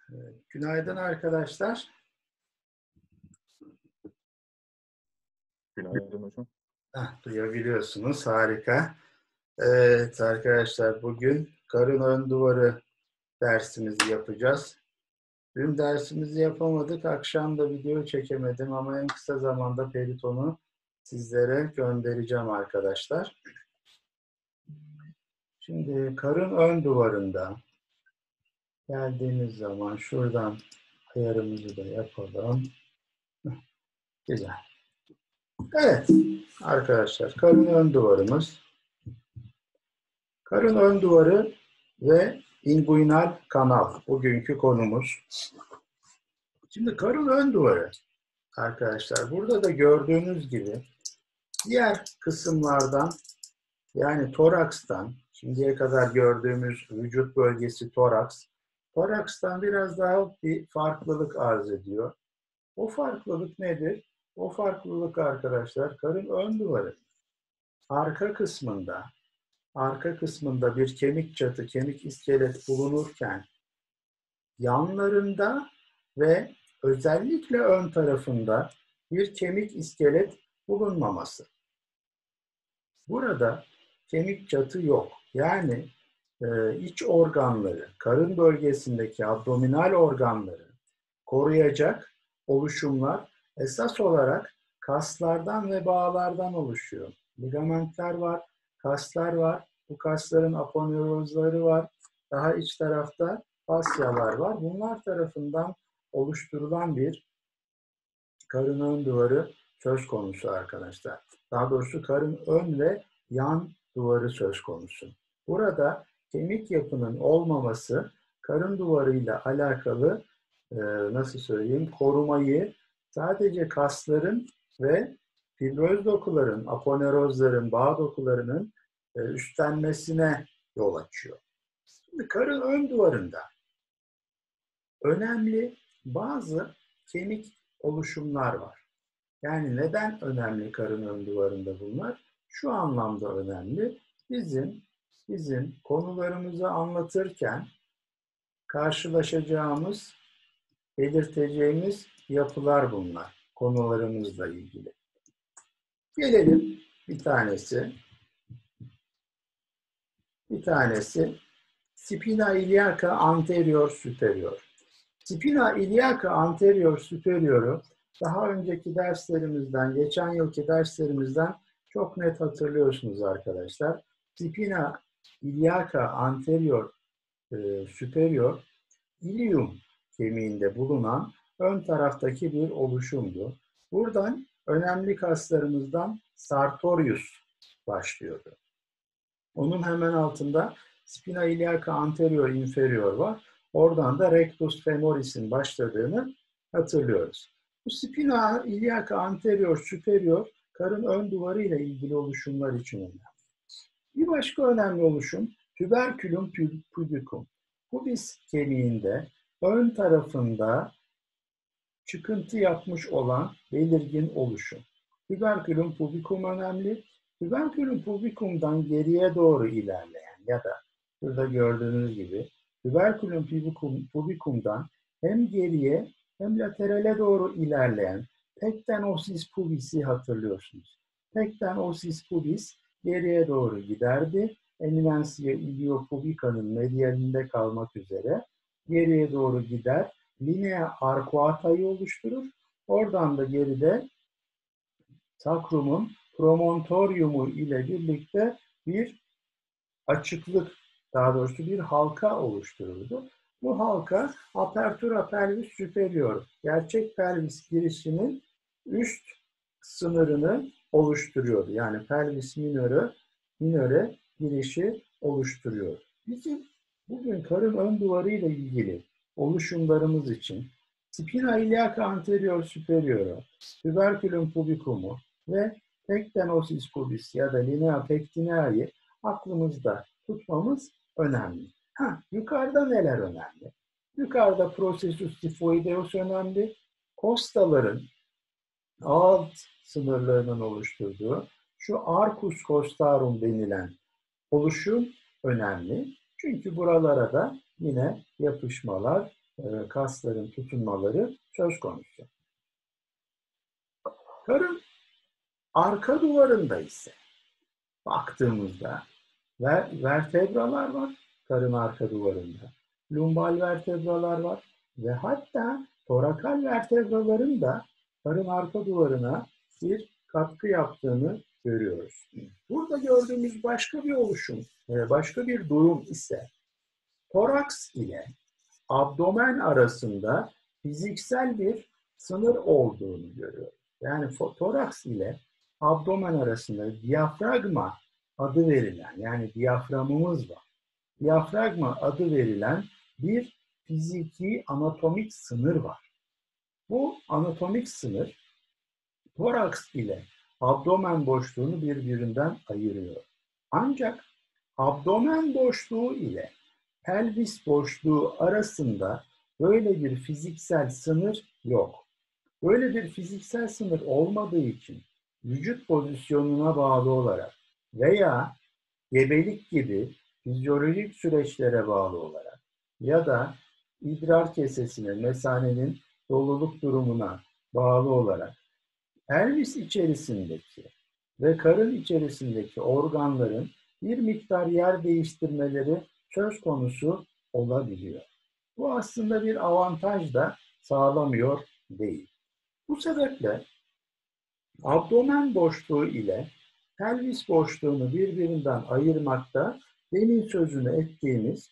Günaydın arkadaşlar. Günaydın hocam. Duyabiliyorsunuz. Harika. Evet arkadaşlar, bugün karın ön duvarı dersimizi yapacağız. Dün dersimizi yapamadık. Akşam da video çekemedim ama en kısa zamanda peritonu sizlere göndereceğim arkadaşlar. Şimdi karın ön duvarında geldiğimiz zaman şuradan ayarımızı da yapalım. Güzel. Evet arkadaşlar, karın ön duvarımız. Karın ön duvarı ve inguinal kanal bugünkü konumuz. Şimdi karın ön duvarı arkadaşlar, burada da gördüğünüz gibi diğer kısımlardan, yani torakstan, şimdiye kadar gördüğümüz vücut bölgesi toraks, torakstan biraz daha bir farklılık arz ediyor. O farklılık nedir? O farklılık arkadaşlar, karın ön duvarı arka kısmında bir kemik çatı, kemik iskelet bulunurken yanlarında ve özellikle ön tarafında bir kemik iskelet bulunmaması. Burada kemik çatı yok. Yani iç organları, karın bölgesindeki abdominal organları koruyacak oluşumlar esas olarak kaslardan ve bağlardan oluşuyor. Ligamentler var, kaslar var. Bu kasların aponeurozları var. Daha iç tarafta fasyalar var. Bunlar tarafından oluşturulan bir karın ön duvarı söz konusu arkadaşlar. Daha doğrusu karın ön ve yan duvarı söz konusu. Burada kemik yapının olmaması karın duvarıyla alakalı nasıl söyleyeyim, korumayı sadece kasların ve fibroz dokuların, aponeurozların, bağ dokularının üstlenmesine yol açıyor. Şimdi karın ön duvarında önemli bazı kemik oluşumlar var. Yani neden önemli karın ön duvarında bunlar? Şu anlamda önemli. Bizim konularımızı anlatırken karşılaşacağımız, belirteceğimiz yapılar bunlar. Konularımızla ilgili. Gelelim bir tanesi spina iliaca anterior superior. Spina iliaca anterior superior'u daha önceki derslerimizden, geçen yılki derslerimizden çok net hatırlıyorsunuz arkadaşlar. Spina iliaca anterior superior, ilium kemiğinde bulunan ön taraftaki bir oluşumdu. Buradan önemli kaslarımızdan sartorius başlıyordu. Onun hemen altında spina iliaca anterior inferior var. Oradan da rectus femoris'in başladığını hatırlıyoruz. Bu spina iliaca anterior superior karın ön duvarı ile ilgili oluşumlar için önemli. Bir başka önemli oluşum tuberculum pubicum. Pubis kemiğinde ön tarafında çıkıntı yapmış olan belirgin oluşum. Tuberculum pubicum önemli. Tuberculum pubicum'dan geriye doğru ilerleyen ya da burada gördüğünüz gibi tuberculum pubicum'dan hem geriye hem laterale doğru ilerleyen pecten ossis pubis'i hatırlıyorsunuz. Pecten ossis pubis geriye doğru giderdi. Eminentia iliopubica'nın medialinde kalmak üzere geriye doğru gider. Linea arcuata'yı oluşturur. Oradan da geride sakrumun promontoriumu ile birlikte bir açıklık, daha doğrusu bir halka oluştururdu. Bu halka apertura pelvis superior, gerçek pelvis girişinin üst sınırını oluşturuyordu. Yani pelvis minöre girişi oluşturuyor. Bizim bugün karın ön duvarı ile ilgili oluşumlarımız için spina iliaca anterior superior'u, tuberculum pubicum'u ve pecten ossis pubis ya da linea pectinea'yı aklımızda tutmamız önemli. Yukarıda neler önemli? Yukarıda processus typhoideus önemli. Kostaların alt sınırlarının oluşturduğu şu arcus costarum denilen oluşum önemli. Çünkü buralara da yine yapışmalar kasların tutunmaları söz konusu. Karın arka duvarında ise baktığımızda vertebralar var karın arka duvarında. Lumbal vertebralar var ve hatta torakal vertebraların da karın arka duvarına bir katkı yaptığını görüyoruz. Burada gördüğümüz başka bir oluşum, başka bir durum ise toraks ile abdomen arasında fiziksel bir sınır olduğunu görüyoruz. Yani toraks ile abdomen arasında diyafragma adı verilen, yani diyaframımız var. Diyafragma adı verilen bir fiziki anatomik sınır var. Bu anatomik sınır toraks ile abdomen boşluğunu birbirinden ayırıyor. Ancak abdomen boşluğu ile pelvis boşluğu arasında böyle bir fiziksel sınır yok. Böyle bir fiziksel sınır olmadığı için vücut pozisyonuna bağlı olarak veya gebelik gibi fizyolojik süreçlere bağlı olarak ya da idrar kesesine, mesanenin doluluk durumuna bağlı olarak pelvis içerisindeki ve karın içerisindeki organların bir miktar yer değiştirmeleri söz konusu olabiliyor. Bu aslında bir avantaj da sağlamıyor değil. Bu sebeple abdomen boşluğu ile pelvis boşluğunu birbirinden ayırmakta demin sözünü ettiğimiz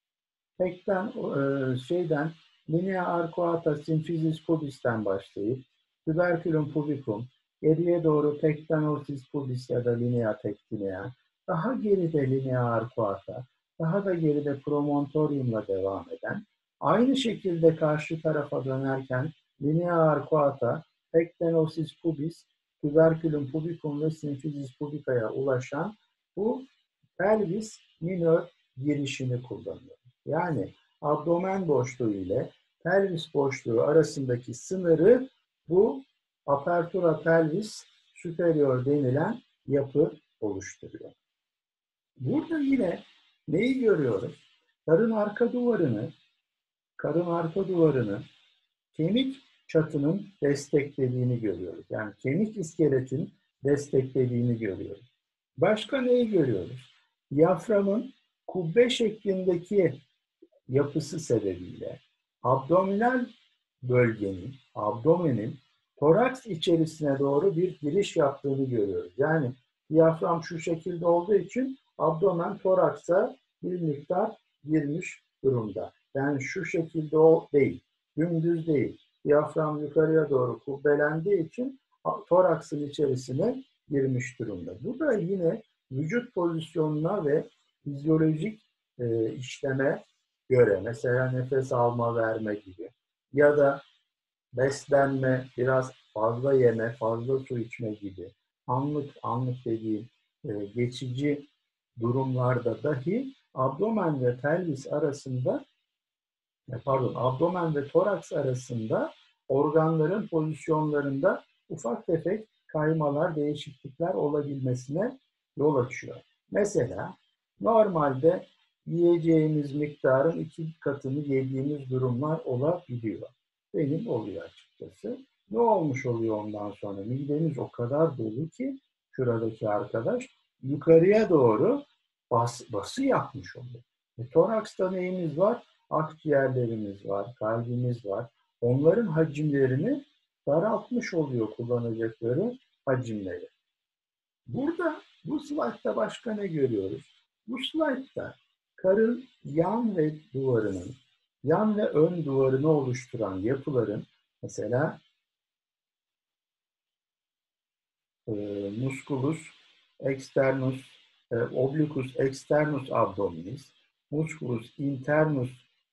linea arcuata symphysis pubis'ten başlayıp tuberculum pubicum, geriye doğru pectinosis pubis ya da linea pectinea, daha geride linea arcuata, daha da geride promontoriumla devam eden, aynı şekilde karşı tarafa dönerken linea arcuata, pectinosis pubis, tuberculum pubicum ve symphysis pubica'ya ulaşan bu pelvis minör girişini kullanıyor. Yani abdomen boşluğu ile pelvis boşluğu arasındaki sınırı bu apertura pelvis superior denilen yapı oluşturuyor. Burada yine neyi görüyoruz? Karın arka duvarını kemik çatının desteklediğini görüyoruz. Yani kemik iskeletin desteklediğini görüyoruz. Başka neyi görüyoruz? Diyaframın kubbe şeklindeki yapısı sebebiyle abdominal bölgenin, abdomenin toraks içerisine doğru bir giriş yaptığını görüyoruz. Yani diyafram şu şekilde olduğu için abdomen toraksa bir miktar girmiş durumda. Yani şu şekilde o değil, dümdüz değil. Diyafram yukarıya doğru kubbelendiği için toraksın içerisine girmiş durumda. Bu da yine vücut pozisyonuna ve fizyolojik işleme göre, mesela nefes alma verme gibi ya da beslenme, biraz fazla yeme, fazla su içme gibi anlık dediğim geçici durumlarda dahi abdomen ve pelvis arasında abdomen ve toraks arasında organların pozisyonlarında ufak tefek kaymalar, değişiklikler olabilmesine yol açıyor. Mesela normalde yiyeceğimiz miktarın 2 katını yediğimiz durumlar olabiliyor. Benim oluyor açıkçası. Ne olmuş oluyor ondan sonra? Midemiz o kadar dolu ki şuradaki arkadaş yukarıya doğru bası yapmış oluyor. Toraksta neyimiz var? Akciğerlerimiz var, kalbimiz var. Onların hacimlerini daraltmış oluyor kullanacakları hacimleri. Burada bu slaytta başka ne görüyoruz? Bu slaytta karın yan ve ön duvarını oluşturan yapıların mesela musculus externus, obliquus externus abdominis, musculus internus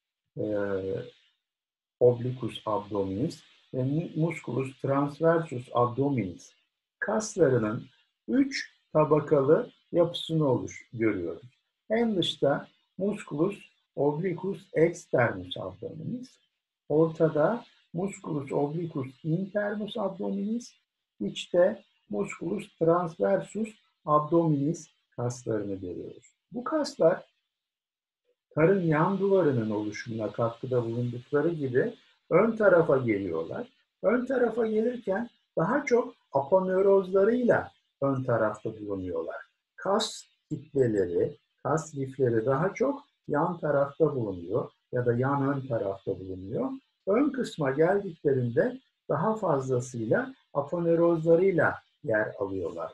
obliquus abdominis ve musculus transversus abdominis kaslarının 3 tabakalı yapısını görüyoruz. En dışta musculus obliquus externus abdominis, ortada musculus obliquus internus abdominis, içte musculus transversus abdominis kaslarını görüyoruz. Bu kaslar karın yan duvarının oluşumuna katkıda bulundukları gibi ön tarafa geliyorlar. Ön tarafa gelirken daha çok aponörozlarıyla ön tarafta bulunuyorlar. Kas kitleleri, kas lifleri daha çok yan tarafta bulunuyor ya da yan ön tarafta bulunuyor. Ön kısma geldiklerinde daha fazlasıyla aponörozlarıyla yer alıyorlar.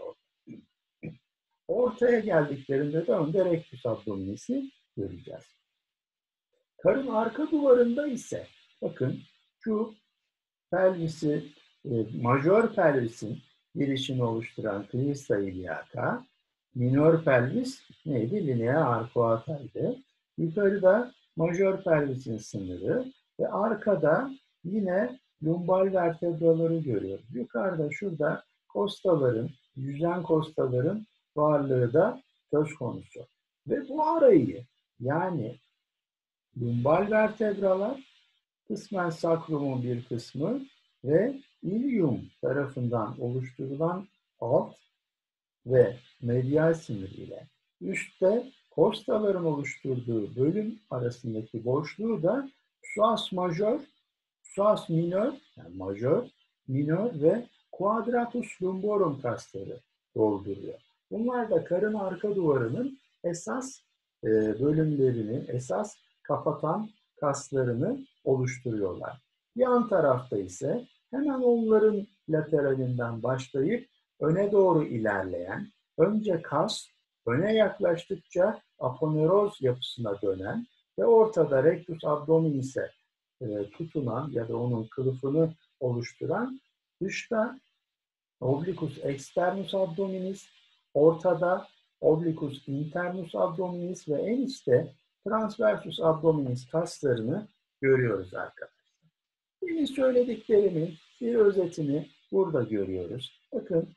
Ortaya geldiklerinde de önde rectus abdominis'i göreceğiz. Karın arka duvarında ise bakın şu pelvisi, majör pelvisin girişini oluşturan crista iliaca, minör pelvis neydi? Linea arcuata'ydı. Yukarıda majör pelvisin sınırı ve arkada yine lumbal vertebraları görüyoruz. Yukarıda şurada kostaların, yüzen kostaların varlığı da söz konusu. Ve bu arayı yani lumbal vertebralar, kısmen sakrumun bir kısmı ve ilium tarafından oluşturulan alt ve medial sinir ile üstte kostaların oluşturduğu bölüm arasındaki boşluğu da psoas majör, psoas minör, yani majör, minör ve quadratus lumborum kasları dolduruyor. Bunlar da karın arka duvarının esas bölümlerini, esas kapatan kaslarını oluşturuyorlar. Yan tarafta ise hemen onların lateralinden başlayıp öne doğru ilerleyen, önce kas, öne yaklaştıkça aponeuroz yapısına dönen ve ortada rectus abdominis'e tutunan ya da onun kılıfını oluşturan, dışta obliquus externus abdominis, ortada obliquus internus abdominis ve en üstte transversus abdominis kaslarını görüyoruz arkadaşlar. Benim söylediklerimin bir özetini burada görüyoruz. Bakın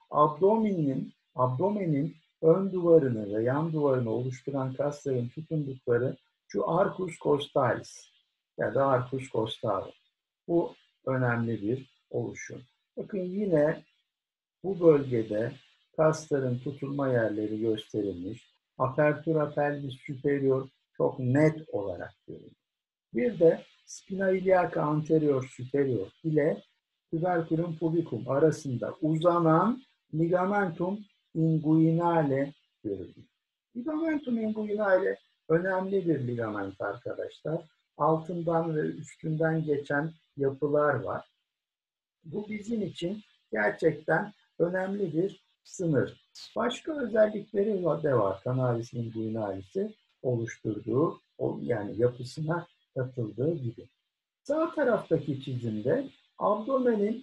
abdomenin ön duvarını ve yan duvarını oluşturan kasların tutundukları şu arcus costalis ya da arcus costarum. Bu önemli bir oluşum. Bakın yine bu bölgede kasların tutulma yerleri gösterilmiş. Apertura pelvis superior çok net olarak görülüyor. Bir de spina iliaca anterior superior ile tuberculum pubicum arasında uzanan ligamentum inguinale görülüyor. Ligamentum inguinale önemli bir ligament arkadaşlar. Altından ve üstünden geçen yapılar var. Bu bizim için gerçekten önemli bir sınır. Başka özellikleri de var. Canalis inguinalis'i oluşturduğu, yani yapısına katıldığı gibi. Sağ taraftaki çizimde abdomenin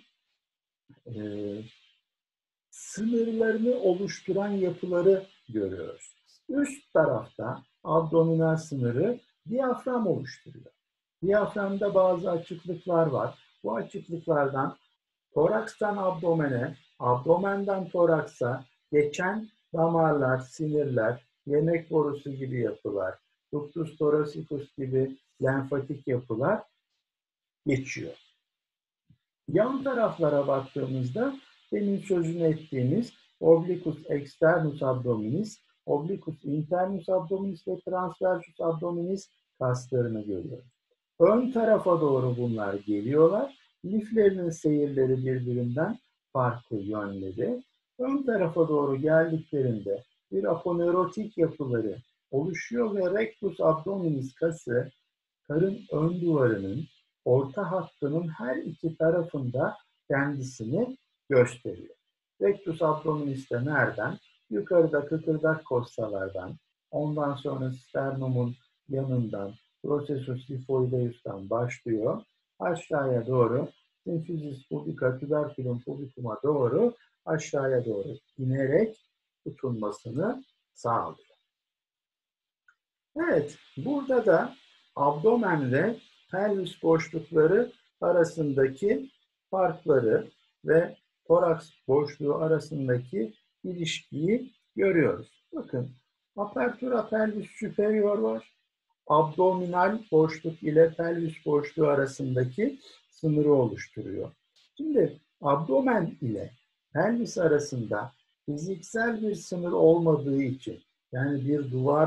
sınırlarını oluşturan yapıları görüyoruz. Üst tarafta abdominal sınırı diyafram oluşturuyor. Diyaframda bazı açıklıklar var. Bu açıklıklardan torakstan abdomene, abdomenden toraksa geçen damarlar, sinirler, yemek borusu gibi yapılar, ductus thoracicus gibi lenfatik yapılar geçiyor. Yan taraflara baktığımızda demin sözünü ettiğimiz obliquus externus abdominis, obliquus internus abdominis ve transversus abdominis kaslarını görüyoruz. Ön tarafa doğru bunlar geliyorlar. Liflerinin seyirleri birbirinden farklı yönleri. Ön tarafa doğru geldiklerinde bir aponeurotik yapıları oluşuyor ve rectus abdominis kası karın ön duvarının orta hattının her iki tarafında kendisini gösteriyor. Rectus abdominis de nereden? Yukarıda kıkırdak kostalardan, ondan sonra sternumun yanından, processus lifoideus'tan başlıyor. Aşağıya doğru symphysis pubica, tuberculum pubicum'a doğru aşağıya doğru inerek tutunmasını sağlıyor. Evet, burada da abdomenle pelvis boşlukları arasındaki farkları ve toraks boşluğu arasındaki ilişkiyi görüyoruz. Bakın, apertura pelvis superior var. Abdominal boşluk ile pelvis boşluğu arasındaki sınırı oluşturuyor. Şimdi abdomen ile pelvis arasında fiziksel bir sınır olmadığı için, yani bir duvarla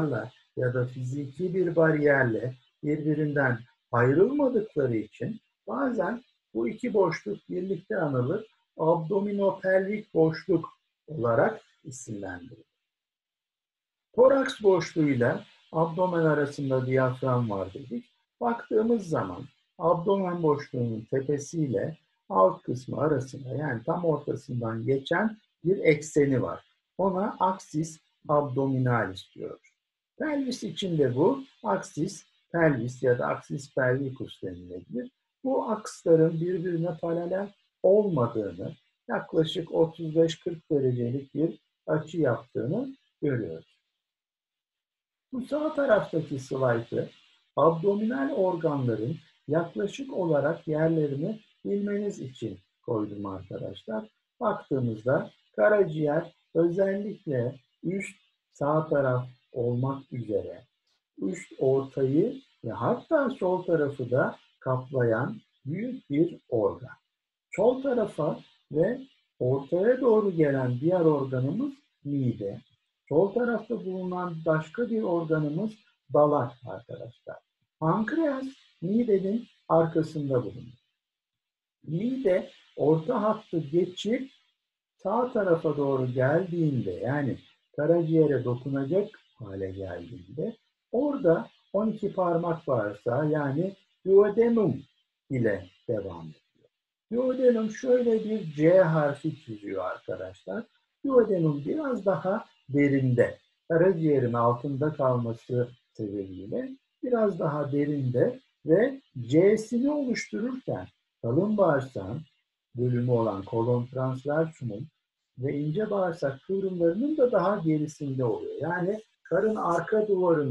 ya da fiziki bir bariyerle birbirinden ayrılmadıkları için bazen bu iki boşluk birlikte anılır. Abdominopelvik boşluk olarak isimlendirilir. Toraks boşluğuyla abdomen arasında diyafram var dedik. Baktığımız zaman abdomen boşluğunun tepesiyle alt kısmı arasında, yani tam ortasından geçen bir ekseni var. Ona aksis abdominalis diyoruz. Pelvis için de bu aksis pelvis ya da aksis pelvicus denilebilir. Bu aksların birbirine paralel olmadığını, yaklaşık 35-40 derecelik bir açı yaptığını görüyoruz. Bu sağ taraftaki slaytı abdominal organların yaklaşık olarak yerlerini bilmeniz için koydum arkadaşlar. Baktığımızda karaciğer özellikle üst sağ taraf olmak üzere üst ortayı ve hatta sol tarafı da kaplayan büyük bir organ. Sol tarafa ve ortaya doğru gelen diğer organımız mide. Sol tarafta bulunan başka bir organımız dalak arkadaşlar. Pankreas midenin arkasında bulunur. Mide orta hattı geçip sağ tarafa doğru geldiğinde, yani karaciğere dokunacak hale geldiğinde orada 12 parmak varsa, yani duodenum ile devam ediyor. Duodenum şöyle bir C harfi çiziyor arkadaşlar. Duodenum biraz daha derinde. Karaciğerin altında kalması sebebiyle biraz daha derinde ve C'sini oluştururken kalın bağırsağın bölümü olan kolon transversumun ve ince bağırsak kıvrımlarının da daha gerisinde oluyor. Yani karın arka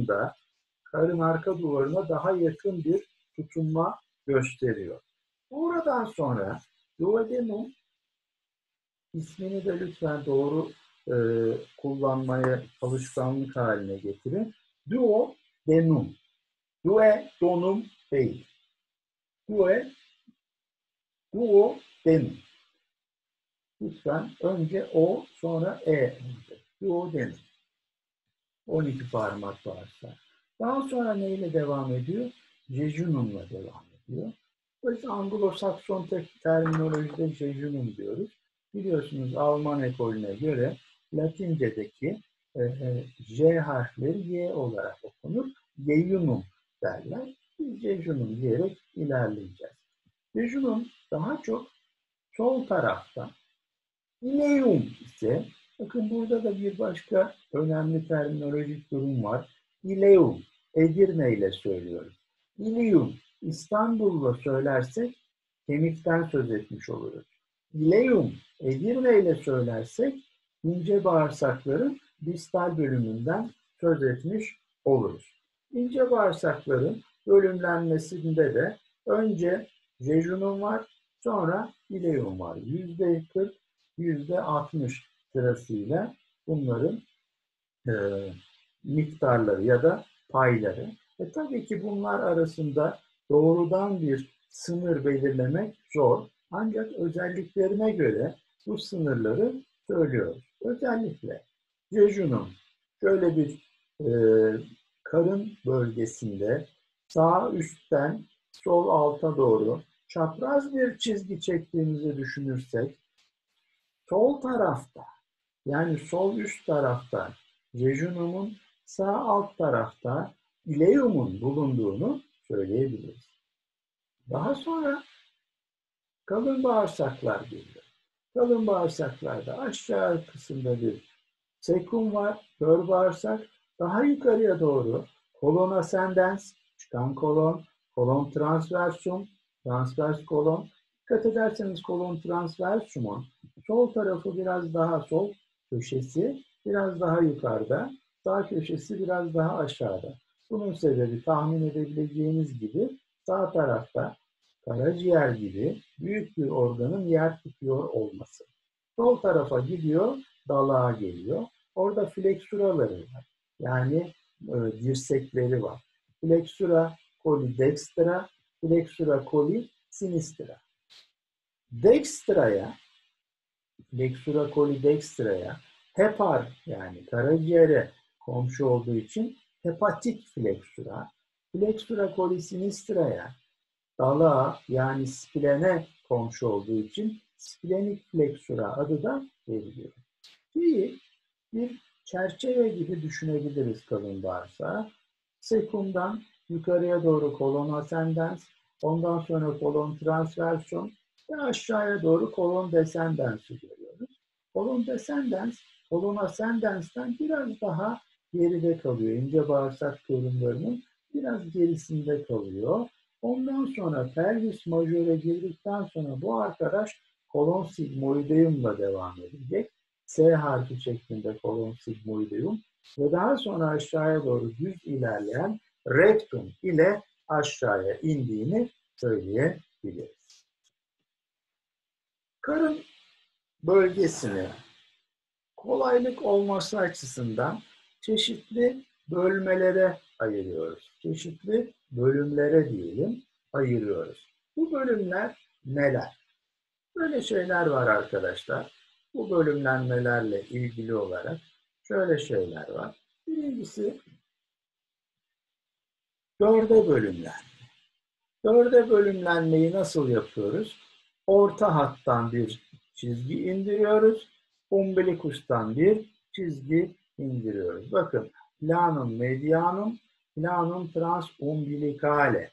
duvarına daha yakın bir tutunma gösteriyor. Buradan sonra duodenum ismini de lütfen doğru kullanmaya alışkanlık haline getirin. Duodenum. Duodenum değil. Duodenum. Lütfen önce O sonra E. Duodenum. 12 parmak varsa. Daha sonra neyle devam ediyor? Jejunumla devam ediyor. Biz Anglo-Sakson terminolojide jejunum diyoruz. Biliyorsunuz Alman ekolüne göre Latince'deki J harfleri Y olarak okunur. Jejunum derler. Biz jejunum diyerek ilerleyeceğiz. Jejunum daha çok sol tarafta. İleum ise, bakın burada da bir başka önemli terminolojik durum var. İleum, Edirne ile söylüyoruz. İleum, İstanbul'la söylersek kemikten söz etmiş oluruz. İleum, Edirne ile söylersek ince bağırsakların distal bölümünden söz etmiş oluruz. İnce bağırsakların bölümlenmesinde de önce jejunum var, sonra ileum var. %40, %60 sırasıyla bunların miktarları ya da payları. Tabii ki bunlar arasında doğrudan bir sınır belirlemek zor. Ancak özelliklerine göre bu sınırları söylüyoruz. Özellikle jejunum şöyle bir karın bölgesinde sağ üstten sol alta doğru çapraz bir çizgi çektiğimizi düşünürsek, sol tarafta, yani sol üst tarafta jejunumun, sağ alt tarafta ileumun bulunduğunu söyleyebiliriz. Daha sonra kalın bağırsaklar geliyor. Kalın bağırsaklarda aşağı kısımda bir sekum var, kör bağırsak. Daha yukarıya doğru kolon ascendens, çıkan kolon, kolon transversum, transvers kolon. Dikkat ederseniz kolon transversumun sol tarafı biraz daha, sol köşesi biraz daha yukarıda, sağ köşesi biraz daha aşağıda. Bunun sebebi tahmin edebileceğiniz gibi sağ tarafta karaciğer gibi büyük bir organın yer tutuyor olması. Sol tarafa gidiyor, dalağa geliyor. Orada fleksuraları var. Yani dirsekleri var. Flexura coli dextra, flexura coli sinistra. Dextra'ya, flexura coli dextra'ya hepar, yani karaciğere komşu olduğu için hepatik flexura, flexura cholisinistra'ya, dalağa yani splene komşu olduğu için splenik flexura adı da veriliyor. Ki bir çerçeve gibi düşünebiliriz kalın bağırsağı. Sekumdan yukarıya doğru kolon ascendens, ondan sonra kolon transversion ve aşağıya doğru kolon descendens'i görüyoruz. Kolon descendens, kolon ascendens'ten biraz daha geride kalıyor. İnce bağırsak kıvrımlarının biraz gerisinde kalıyor. Ondan sonra pelvis majöre girdikten sonra bu arkadaş kolon sigmoideum'la devam edecek. S harfi şeklinde kolon sigmoideum ve daha sonra aşağıya doğru düz ilerleyen rektum ile aşağıya indiğini söyleyebiliriz. Karın bölgesini kolaylık olması açısından çeşitli bölmelere ayırıyoruz. Çeşitli bölümlere diyelim ayırıyoruz. Bu bölümler neler? Böyle şeyler var arkadaşlar. Bu bölümlenmelerle ilgili olarak şöyle şeyler var. Birincisi dörde bölümlenme. Dörde bölümlenmeyi nasıl yapıyoruz? Orta hattan bir çizgi indiriyoruz. Umbilikustan bir çizgi indiriyoruz. Bakın planum medianum, planum transumbilicale.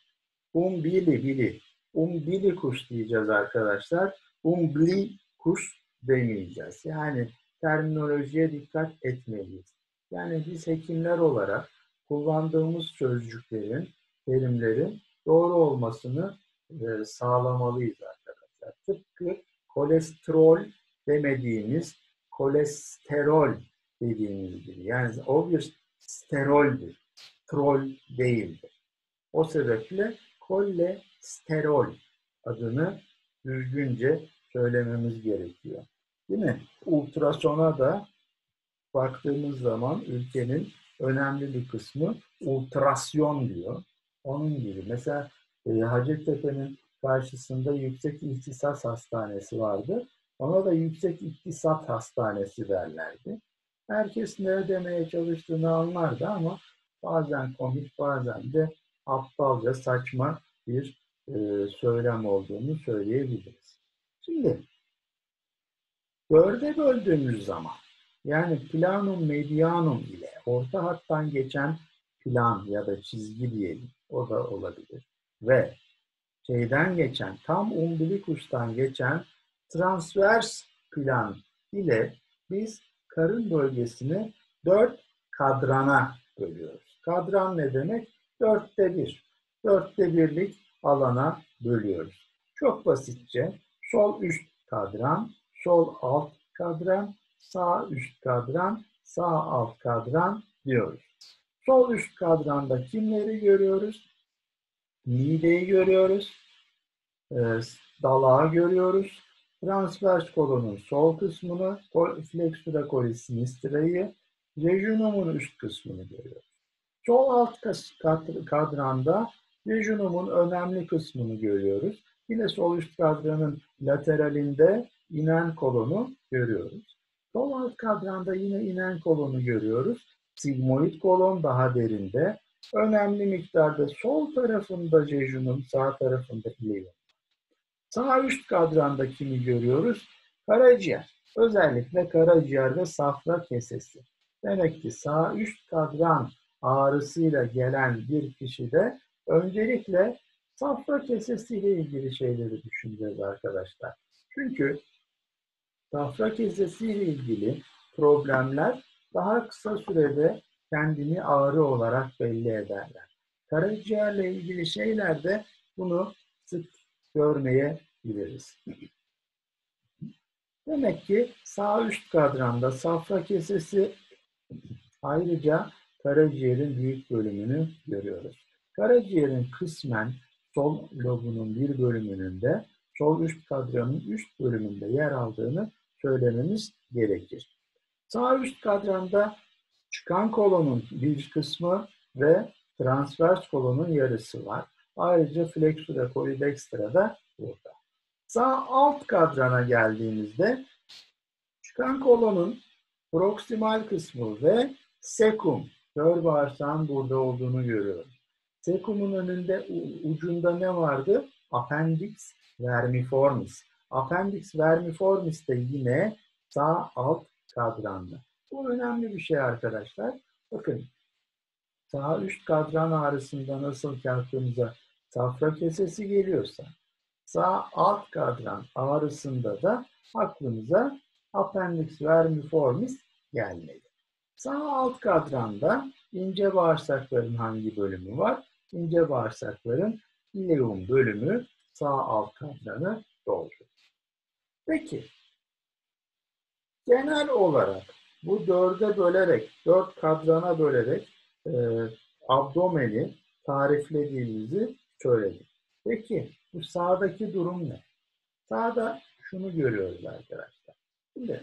Umbilikus diyeceğiz arkadaşlar. Umbilikus demeyeceğiz. Yani terminolojiye dikkat etmeliyiz. Yani biz hekimler olarak kullandığımız sözcüklerin, terimlerin doğru olmasını sağlamalıyız arkadaşlar. Tıpkı kolesterol demediğimiz kolesterol dediğimiz gibi. Yani o bir steroldür, trol değildir. O sebeple kolesterol adını düzgünce söylememiz gerekiyor. Değil mi? Ultrasona da baktığımız zaman ülkenin önemli bir kısmı ultrasyon diyor. Onun gibi. Mesela Hacettepe'nin karşısında Yüksek İhtisas Hastanesi vardı. Ona da Yüksek İktisat Hastanesi derlerdi. Herkes ne demeye çalıştığını anlardı ama bazen komik, bazen de aptalca, saçma bir söylem olduğunu söyleyebiliriz. Şimdi dörde böldüğümüz zaman yani planum medianum ile orta hattan geçen plan ya da çizgi diyelim, o da olabilir. Ve şeyden geçen, tam umbilikustan geçen transvers plan ile biz karın bölgesini 4 kadrana bölüyoruz. Kadran ne demek? 4'te 1. 4'te 1'lik alana bölüyoruz. Çok basitçe sol üst kadran, sol alt kadran, sağ üst kadran, sağ alt kadran diyoruz. Sol üst kadranda kimleri görüyoruz? Mideyi görüyoruz, dalağı görüyoruz. Transvers kolonun sol kısmını, flexura cholisinistra'yı, jejunumun üst kısmını görüyoruz. Sol alt kadranda jejunumun önemli kısmını görüyoruz. Yine sol üst kadranın lateralinde inen kolonu görüyoruz. Sol alt kadranda yine inen kolonu görüyoruz. Sigmoid kolon daha derinde. Önemli miktarda sol tarafında jejunum, sağ tarafında ileum. Sağ üst kadranda kimi görüyoruz? Karaciğer. Özellikle karaciğer ve safra kesesi. Demek ki sağ üst kadran ağrısıyla gelen bir kişide öncelikle safra kesesiyle ilgili şeyleri düşüneceğiz arkadaşlar. Çünkü safra kesesiyle ilgili problemler daha kısa sürede kendini ağrı olarak belli ederler. Karaciğerle ilgili şeylerde bunu sık görmeyebiliriz. Demek ki sağ üst kadranda safra kesesi, ayrıca karaciğerin büyük bölümünü görüyoruz. Karaciğerin kısmen sol lobunun bir bölümünün de sol üst kadranın üst bölümünde yer aldığını söylememiz gerekir. Sağ üst kadranda çıkan kolonun bir kısmı ve transvers kolonun yarısı var. Ayrıca flexura choridextra da burada. Sağ alt kadrana geldiğimizde çıkan kolonun proksimal kısmı ve sekum Kör bağırsağın burada olduğunu görüyoruz. Sekumun önünde ucunda ne vardı? Appendix vermiformis. Appendix vermiformis de yine sağ alt kadranda. Bu önemli bir şey arkadaşlar. Bakın sağ üst kadran ağrısında nasıl ki aklımıza safra kesesi geliyorsa sağ alt kadran ağrısında da aklımıza appendix vermiformis gelmeli. Sağ alt kadranda ince bağırsakların hangi bölümü var? İnce bağırsakların ileum bölümü sağ alt kadranı dolduruyor. Peki, genel olarak bu dört kadrana bölerek abdomeni tariflediğimizi söyledik. Peki, bu sağdaki durum ne? Sağda şunu görüyoruz arkadaşlar. Şimdi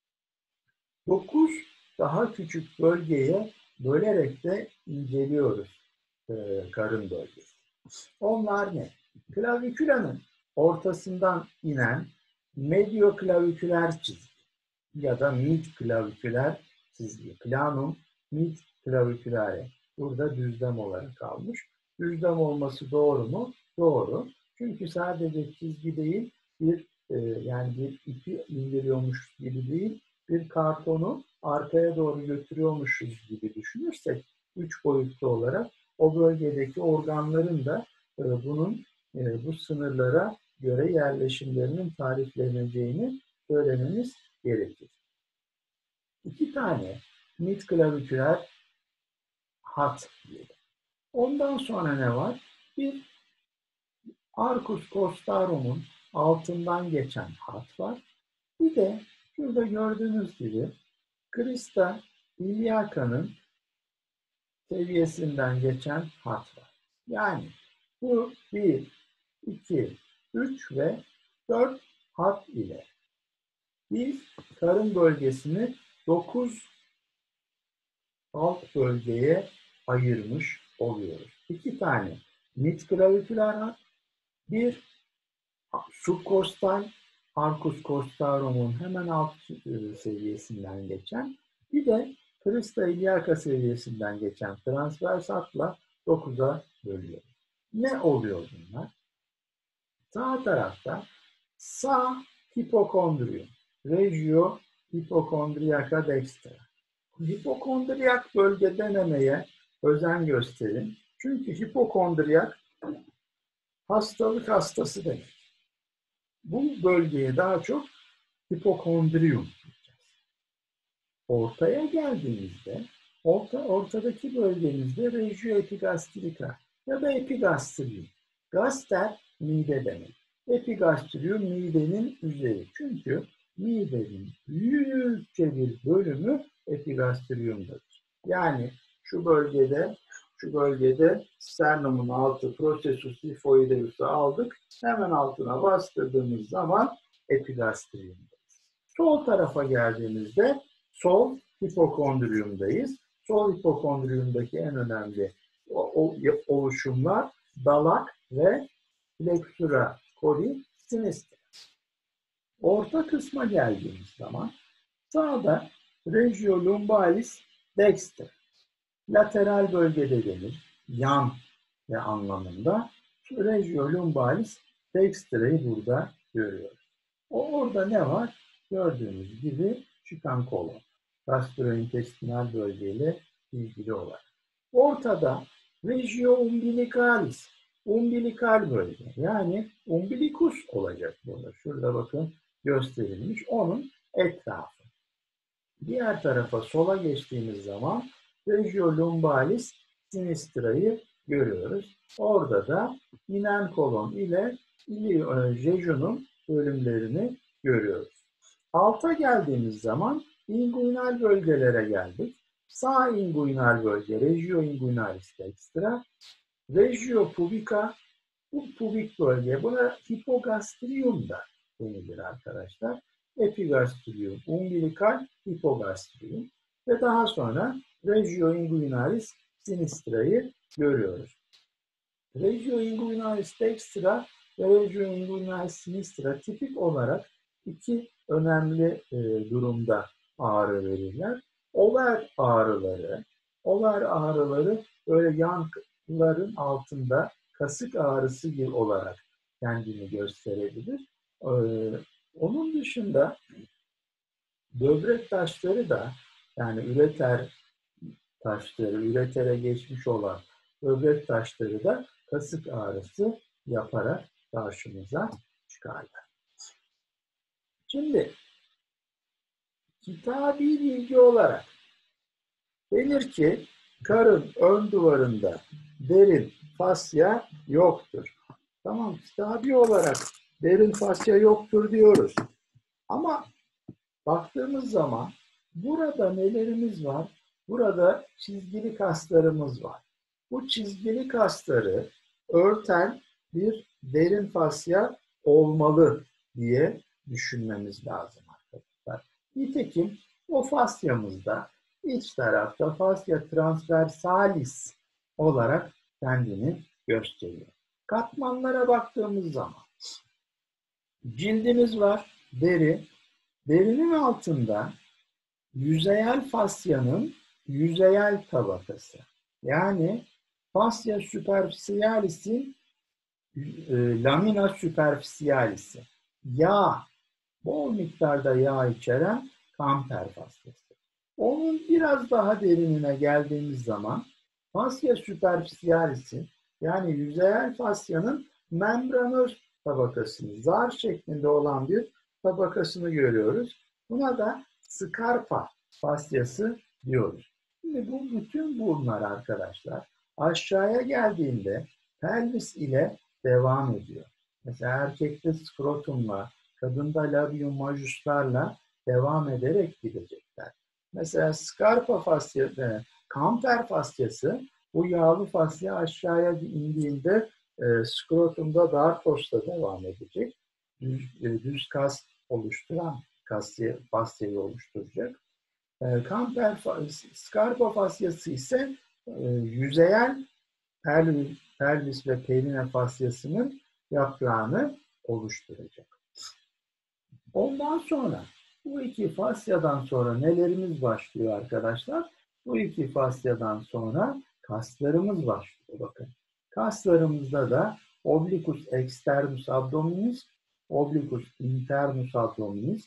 9 daha küçük bölgeye bölerek de inceliyoruz karın bölgesi. Onlar ne? Klavikülanın ortasından inen medyoklaviküler çizgi ya da mid klaviküler çizgi. Planum mid klavikülare. Burada düzlem olarak kalmış. Düzlem olması doğru mu? Doğru. Çünkü sadece çizgi değil, yani bir ipi indiriyormuş gibi değil, bir kartonu arkaya doğru götürüyormuşuz gibi düşünürsek 3 boyutlu olarak o bölgedeki organların da bu sınırlara göre yerleşimlerinin tarifleneceğini söylememiz gerekir. 2 tane midklaviküler hat diyelim. Ondan sonra ne var? Bir arcus costarum'un altından geçen hat var. Bir de şurada gördüğünüz gibi crista iliaca'nın seviyesinden geçen hat var. Yani bu 1, 2, 3 ve 4 hat ile biz karın bölgesini 9 alt bölgeye ayırmış oluyoruz. 2 tane midklaviküler hat, bir subkostal arcus costarum'un hemen alt seviyesinden geçen, bir de crista iliaca seviyesinden geçen transvers hatla 9'a bölüyoruz. Ne oluyor bunlar? Sağ tarafta sağ hipokondrium, regio hipokondriaca dextra. Hipokondriyak bölge denemeye özen gösterin. Çünkü hipokondriyak hastalık hastası demek. Bu bölgeye daha çok hipokondrium. Ortaya geldiğimizde ortadaki bölgemizde regio epigastrica ya da epigastrium. Gaster mide demek. Epigastrium midenin üzeri. Çünkü midenin büyükçe bir bölümü epigastrium'dadır. Yani şu bölgede sternumun altı processus lifoideus'u aldık. Hemen altına bastırdığımız zaman epigastrium'dayız. Sol tarafa geldiğimizde sol hipokondrium'dayız. Sol hipokondrium'daki en önemli oluşumlar dalak ve flexura coli sinistra. Orta kısma geldiğimiz zaman sağda regio lumbalis dextra. Lateral bölgede denir. Yan ve anlamında. Regio lumbalis dextra'yı burada görüyoruz. Orada ne var? Gördüğünüz gibi çıkan kolon. Gastrointestinal bölgeyle ilgili olarak. Ortada regio umbilicalis, umbilikal bölge. Yani umbilikus olacak burada. Şurada bakın gösterilmiş. Onun etrafı. Diğer tarafa sola geçtiğimiz zaman regio lumbalis sinistra'yı görüyoruz. Orada da inen kolon ile jejunum bölümlerini görüyoruz. Alta geldiğimiz zaman inguinal bölgelere geldik. Sağ inguinal bölge, regio inguinalis dextra, regio pubica, bu pubik bölge, buna hipogastrium da denilir arkadaşlar. Epigastrium, umbilikal, hipogastrium ve daha sonra regio inguinalis sinistra'yı görüyoruz. Regio inguinalis dextra ve regio inguinalis sinistra tipik olarak iki önemli durumda ağrı verirler. Over ağrıları Over ağrıları böyle yanların altında kasık ağrısı gibi olarak kendini gösterebilir. Onun dışında böbrek taşları da yani üreter taşları, üretere geçmiş olan böbrek taşları da kasık ağrısı yaparak karşımıza çıkarlar. Şimdi kitabi bilgi olarak denir ki karın ön duvarında derin fasya yoktur. Tamam, kitabi olarak derin fasya yoktur diyoruz. Ama baktığımız zaman burada nelerimiz var? Burada çizgili kaslarımız var. Bu çizgili kasları örten bir derin fasya olmalı diye düşünmemiz lazım arkadaşlar. Nitekim o fasyamızda iç tarafta fasya transversalis olarak kendini gösteriyor. Katmanlara baktığımız zaman cildimiz var, deri. Derinin altında yüzeyel fasyanın yüzeyel tabakası. Yani fascia superficialis'in lamina superficialis'i. Yağ, bol miktarda yağ içeren kamper fasyası. Onun biraz daha derinine geldiğimiz zaman fascia superficialis'in yani yüzeyel fasyanın membranöz tabakasını, zar şeklinde olan bir tabakasını görüyoruz. Buna da skarpa fasyası diyoruz. Şimdi bu bütün bunlar arkadaşlar aşağıya geldiğinde pelvis ile devam ediyor. Mesela erkekte skrotumla, kadında labium majuslarla devam ederek gidecekler. Mesela skarpa fasyası, kamper fasyası bu yağlı fasya aşağıya indiğinde skrotumda dartosla devam edecek. Düz kas oluşturan fasyayı oluşturacak. Kamper, skarpa fasyası ise yüzeyel pelvis ve perine fasyasının yaprağını oluşturacak. Ondan sonra bu iki fasyadan sonra nelerimiz başlıyor arkadaşlar? Bu iki fasyadan sonra kaslarımız başlıyor. Bakın kaslarımızda da obliquus externus abdominis, obliquus internus abdominis,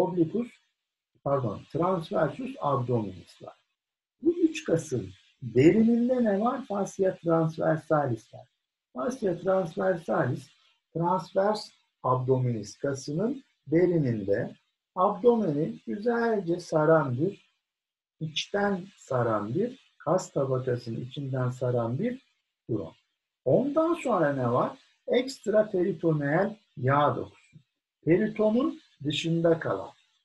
transversus abdominis var. Bu üç kasın derininde ne var? Fascia transversalis var. Fascia transversalis, transvers abdominis kasının derininde abdomeni güzelce saran bir, içten saran bir, kas tabakasının içinden saran bir durum. Ondan sonra ne var? Ekstra peritoneal yağ dokusu. Peritonun dışında kalan.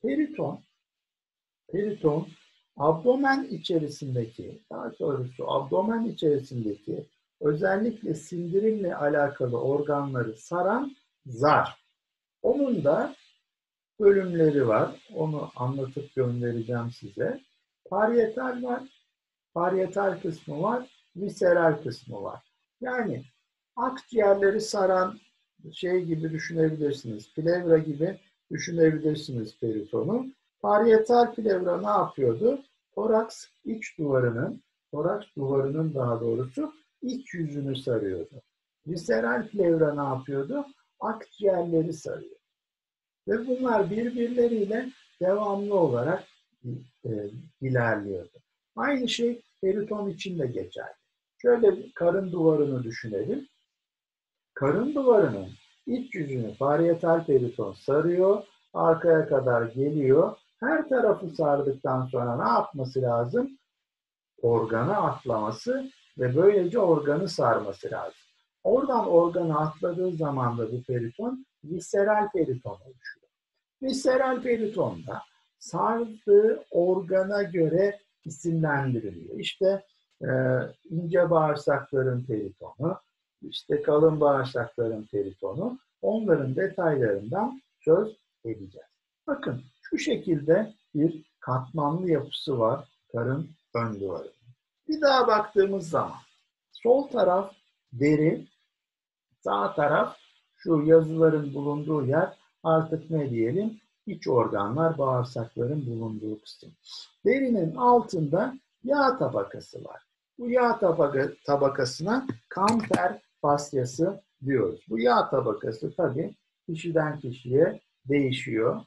Periton abdomen içerisindeki, daha doğrusu abdomen içerisindeki özellikle sindirimle alakalı organları saran zar. Onun da bölümleri var. Onu anlatıp göndereceğim size. Parietal var. Parietal kısmı var. Viseral kısmı var. Yani akciğerleri saran şey gibi düşünebilirsiniz. Plevra gibi düşünebilirsiniz peritonu. Parietal plevra ne yapıyordu? Toraks duvarının daha doğrusu iç yüzünü sarıyordu. Viseral plevra ne yapıyordu? Akciğerleri sarıyor. Ve bunlar birbirleriyle devamlı olarak ilerliyordu. Aynı şey periton için de geçerli. Şöyle karın duvarını düşünelim. Karın duvarının iç yüzünü parietal periton sarıyor, arkaya kadar geliyor. Her tarafı sardıktan sonra ne yapması lazım? Organı atlaması ve böylece organı sarması lazım. Oradan organı atladığı zaman da bu periton visceral periton oluşuyor. Visceral peritonda sardığı organa göre isimlendiriliyor. İşte ince bağırsakların peritonu, işte kalın bağırsakların peritonu, onların detaylarından söz edeceğiz. Bakın şu şekilde bir katmanlı yapısı var karın ön duvarı. Bir daha baktığımız zaman sol taraf deri, sağ taraf şu yazıların bulunduğu yer artık ne diyelim? İç organlar, bağırsakların bulunduğu kısım. Derinin altında yağ tabakası var. Bu yağ tabakasına kamper fasyası diyoruz. Bu yağ tabakası tabii kişiden kişiye değişiyor.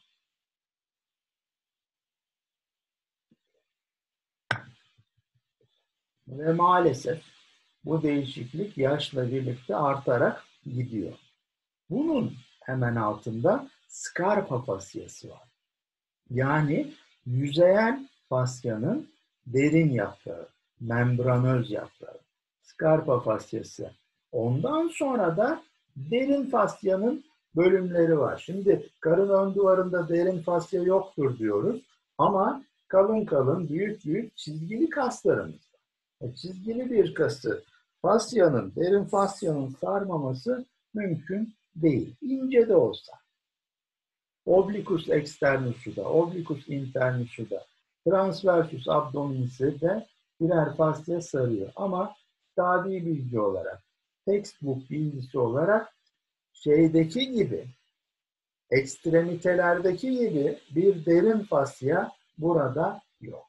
Ve maalesef bu değişiklik yaşla birlikte artarak gidiyor. Bunun hemen altında skarpa fasyası var. Yani yüzeyel fasyanın derin yaprağı, membranöz yaprağı, skarpa fasyası. Ondan sonra da derin fasyanın bölümleri var. Şimdi karın ön duvarında derin fasya yoktur diyoruz ama kalın kalın, büyük büyük çizgili kaslarımız var. Çizgili bir kası fasyanın, derin fasyanın sarmaması mümkün değil. İnce de olsa. Obliquus externusu da, obliquus internusu da, transversus abdominisi de birer fasya sarıyor. Ama tadi bilgi olarak, textbook bilgisi olarak şeydeki gibi, ekstremitelerdeki gibi bir derin fasya burada yok.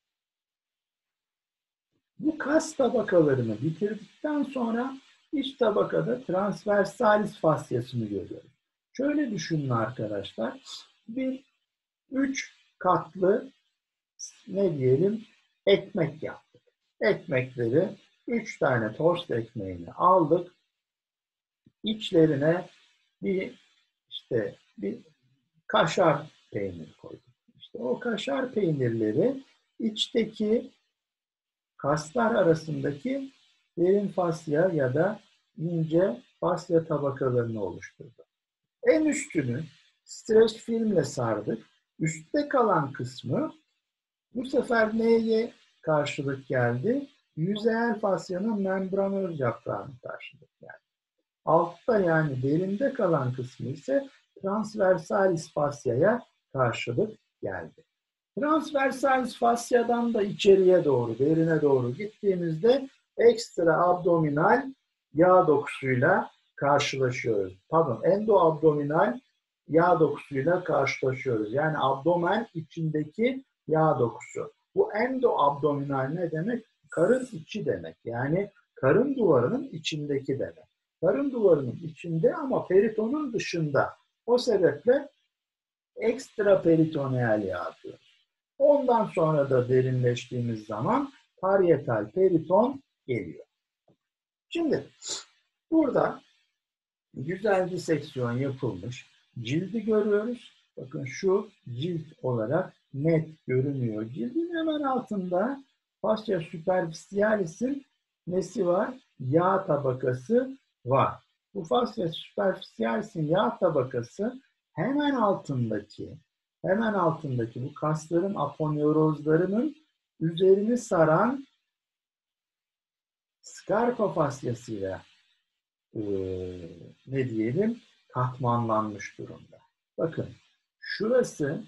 Bu kas tabakalarını bitirdikten sonra iç tabakada transversalis fasyasını görüyoruz. Şöyle düşünün arkadaşlar. Bir 3 katlı ne diyelim ekmek yaptık. Ekmekleri 3 tane tost ekmeğini aldık. İçlerine bir kaşar peynir koyduk. İşte o kaşar peynirleri içteki kaslar arasındaki derin fasya ya da ince fasya tabakalarını oluşturdu. En üstünü streç filmle sardık. Üstte kalan kısmı bu sefer neye karşılık geldi? Yüzeyel fasyanın membranöz yaprağına karşılık geldi. Altta yani derinde kalan kısmı ise transversalis fasyaya karşılık geldi. Transversalis fasyadan da içeriye doğru, derine doğru gittiğimizde ekstra abdominal yağ dokusuyla karşılaşıyoruz. Pardon, endoabdominal yağ dokusuyla karşılaşıyoruz. Yani abdomen içindeki yağ dokusu. Bu endoabdominal ne demek? Karın içi demek. Yani karın duvarının içindeki demek. Karın duvarının içinde ama peritonun dışında. O sebeple ekstra peritoneal yağ diyoruz. Ondan sonra da derinleştiğimiz zaman parietal periton geliyor. Şimdi burada güzel diseksiyon yapılmış cildi görüyoruz. Bakın şu cilt olarak net görünüyor. Cildin hemen altında fascia superficialis'in nesi var? Yağ tabakası var. Bu fascia superficialis'in yağ tabakası hemen altındaki bu kasların aponeurozlarının üzerini saran skarpa fasyasıyla ne diyelim katmanlanmış durumda. Bakın şurası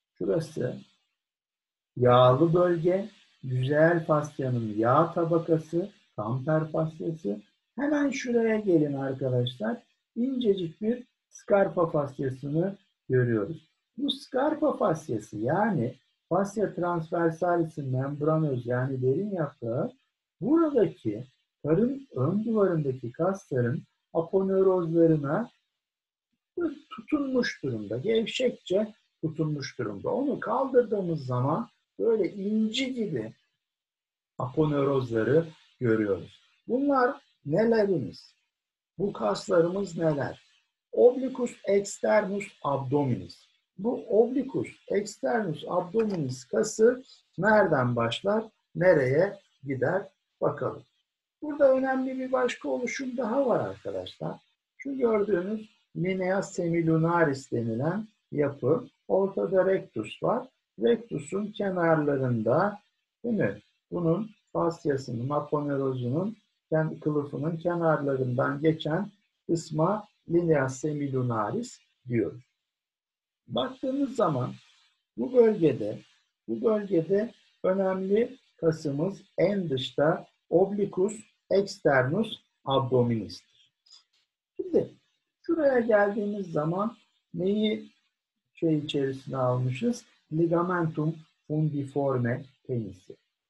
yağlı bölge, yüzeyel fasyanın yağ tabakası, kamper fasyası. Hemen şuraya gelin arkadaşlar. İncecik bir skarpa fasyasını görüyoruz. Bu skarpa fasyası yani fascia transversalis'in membranöz yani derin yaprağı buradaki karın ön duvarındaki kasların aponeurozlarına tutunmuş durumda. Gevşekçe tutunmuş durumda. Onu kaldırdığımız zaman böyle inci gibi aponeurozları görüyoruz. Bunlar nelerimiz? Bu kaslarımız neler? Obliquus externus abdominis. Bu obliquus externus abdominis kası nereden başlar, nereye gider bakalım. Burada önemli bir başka oluşum daha var arkadaşlar. Şu gördüğünüz linea semilunaris denilen yapı. Ortada rectus var. Rectus'un kenarlarında, değil mi? Bunun fasyasının, aponeurozunun kılıfının kenarlarından geçen kısma linea semilunaris diyoruz. Baktığımız zaman bu bölgede önemli kasımız en dışta obliquus externus abdominis'tir. Şimdi şuraya geldiğimiz zaman neyi içerisine almışız? Ligamentum fundiforme penisi.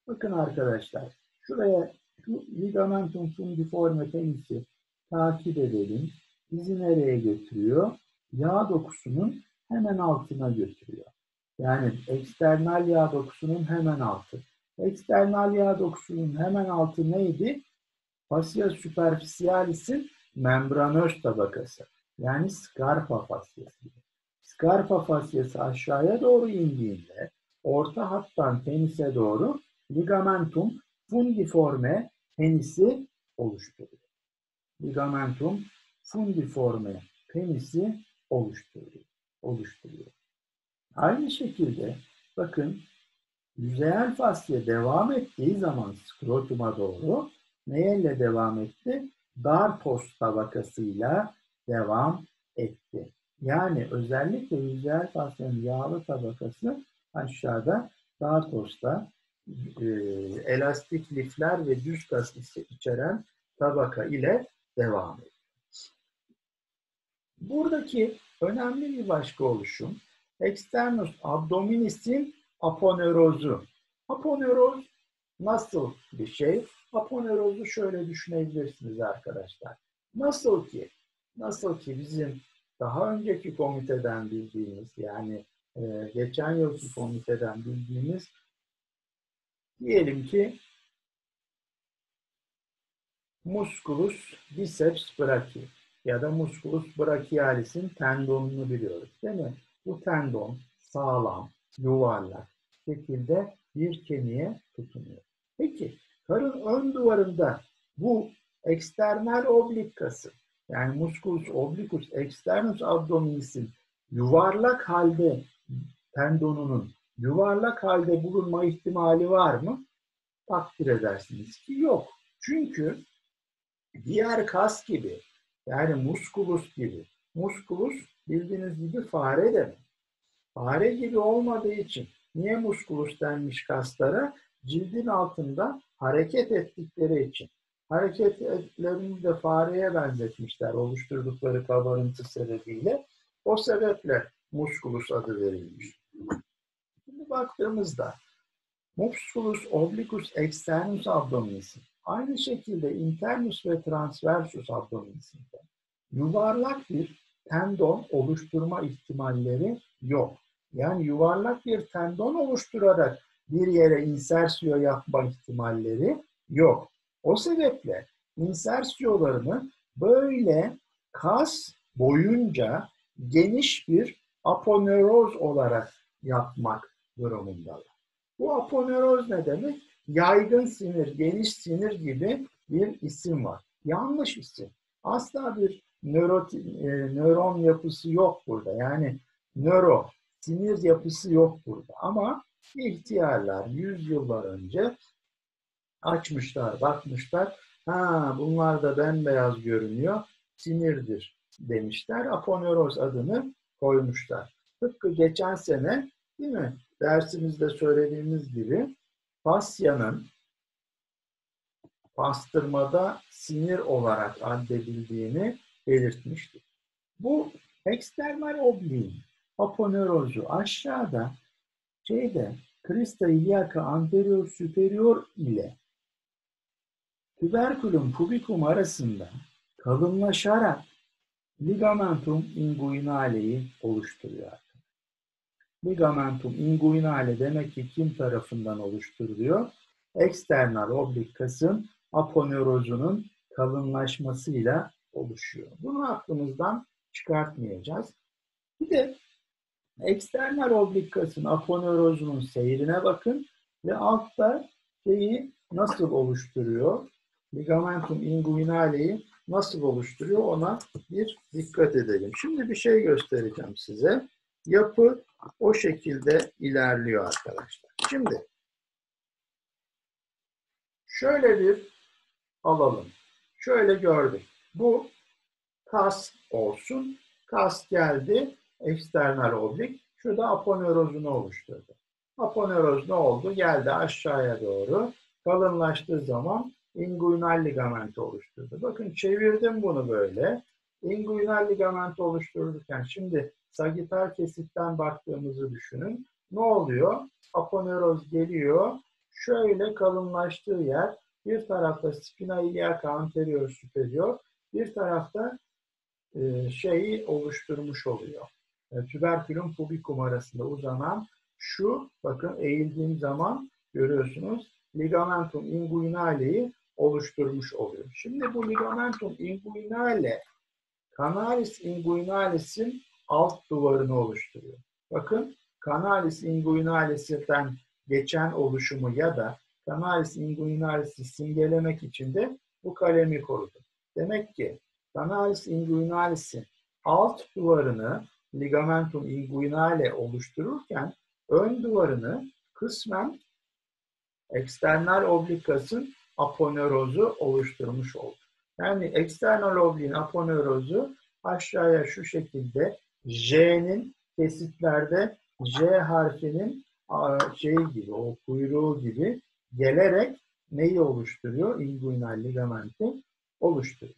Bakın arkadaşlar, şuraya şu ligamentum fungiforme penisi takip edelim. Bizi nereye götürüyor? Yağ dokusunun hemen altına götürüyor. Yani eksternal yağ dokusunun hemen altı. Eksternal yağ dokusunun hemen altı neydi? Fascia superficialis'in membranöz tabakası. Yani scarpa fasciası. Scarpa fasciası aşağıya doğru indiğinde orta hattan penise doğru ligamentum fungiforme penisi oluşturuyor. Ligamentum fungiforme penisi oluşturuyor. Aynı şekilde bakın yüzeyel fasya devam ettiği zaman skrotuma doğru neyle devam etti? Dartos tabakasıyla devam etti. Yani özellikle yüzeyel fasyanın yağlı tabakası aşağıda dartosta elastik lifler ve düz kas içeren tabaka ile devam etti. Buradaki önemli bir başka oluşum externus abdominis'in aponeurozu. Aponeuroz nasıl bir şey? Aponeurozu şöyle düşünebilirsiniz arkadaşlar. Nasıl ki bizim daha önceki komiteden bildiğimiz, yani geçen yılki komiteden bildiğimiz, diyelim ki musculus biceps brachii ya da musculus brachialis'in tendonunu biliyoruz, değil mi? Bu tendon sağlam, yuvarlak şekilde bir kemiğe tutunuyor. Peki karın ön duvarında bu eksternal oblik kası, yani musculus obliquus externus abdominis'in yuvarlak halde, tendonunun yuvarlak halde bulunma ihtimali var mı? Takdir edersiniz ki yok. Çünkü diğer kas gibi, yani musculus gibi, musculus bildiğiniz gibi fare demek. Fare gibi olmadığı için niye musculus denmiş kaslara? Cildin altında hareket ettikleri için. Hareketlerini de fareye benzetmişler oluşturdukları kabarıntı sebebiyle. O sebeple musculus adı verilmiş. Şimdi baktığımızda musculus obliquus externus abdominis'in aynı şekilde internus ve transversus abdominis'inde yuvarlak bir tendon oluşturma ihtimalleri yok. Yani yuvarlak bir tendon oluşturarak bir yere insersiyo yapma ihtimalleri yok. O sebeple insersiyolarını böyle kas boyunca geniş bir aponeuroz olarak yapmak durumundalar. Bu aponeuroz ne demek? Yaygın sinir, geniş sinir gibi bir isim var. Yanlış isim. Asla bir nöron yapısı yok burada. Yani sinir yapısı yok burada. Ama ihtiyarlar 100 yıllar önce açmışlar, bakmışlar. Ha, bunlar da bembeyaz görünüyor, sinirdir demişler. Aponeuroz adını koymuşlar. Tıpkı geçen sene, değil mi? Dersimizde söylediğimiz gibi fasyanın pastırmada sinir olarak addedildiğini belirtmiştik. Bu eksternal obliğin aponeurozu aşağıda crista iliaca anterior superior ile tuberculum pubicum arasında kalınlaşarak ligamentum inguinale'yi oluşturuyor. Ligamentum inguinale demek ki kim tarafından oluşturuluyor? Eksternal oblik kasın aponeurozunun kalınlaşmasıyla oluşuyor. Bunu aklımızdan çıkartmayacağız. Bir de eksternal oblik kasın aponeurozunun seyrine bakın ve altta nasıl oluşturuyor? Ligamentum inguinale'yi nasıl oluşturuyor? Ona bir dikkat edelim. Şimdi bir şey göstereceğim size. Yapı o şekilde ilerliyor arkadaşlar. Şimdi şöyle bir alalım. Şöyle gördük. Bu kas olsun. Kas geldi. Eksternal oblik. Şurada aponeurozunu oluşturdu. Aponeuroz ne oldu? Geldi aşağıya doğru. Kalınlaştığı zaman inguinal ligamenti oluşturdu. Bakın çevirdim bunu böyle. Inguinal ligamenti oluştururken şimdi sagittal kesitten baktığımızı düşünün. Ne oluyor? Aponeuroz geliyor. şöyle kalınlaştığı yer, bir tarafta spina iliaca anterior superior, bir tarafta şeyi oluşturmuş oluyor. Tüberkülüm pubicum arasında uzanan şu, bakın eğildiğim zaman görüyorsunuz, ligamentum inguinale'yi oluşturmuş oluyor. Şimdi bu ligamentum inguinale, canalis inguinalis'in alt duvarını oluşturuyor. Bakın, canalis inguinalis'ten geçen oluşumu ya da canalis inguinalis'i simgelemek için de bu kalemi korudum. Demek ki canalis inguinalis'in alt duvarını ligamentum inguinale oluştururken ön duvarını kısmen eksternal oblikasın aponeurozu oluşturmuş oldu. Yani eksternal obliğin aponeurozu aşağıya şu şekilde J'nin kesitlerde J harfinin şeyi gibi, o kuyruğu gibi gelerek neyi oluşturuyor? Inguinal ligamenti oluşturuyor.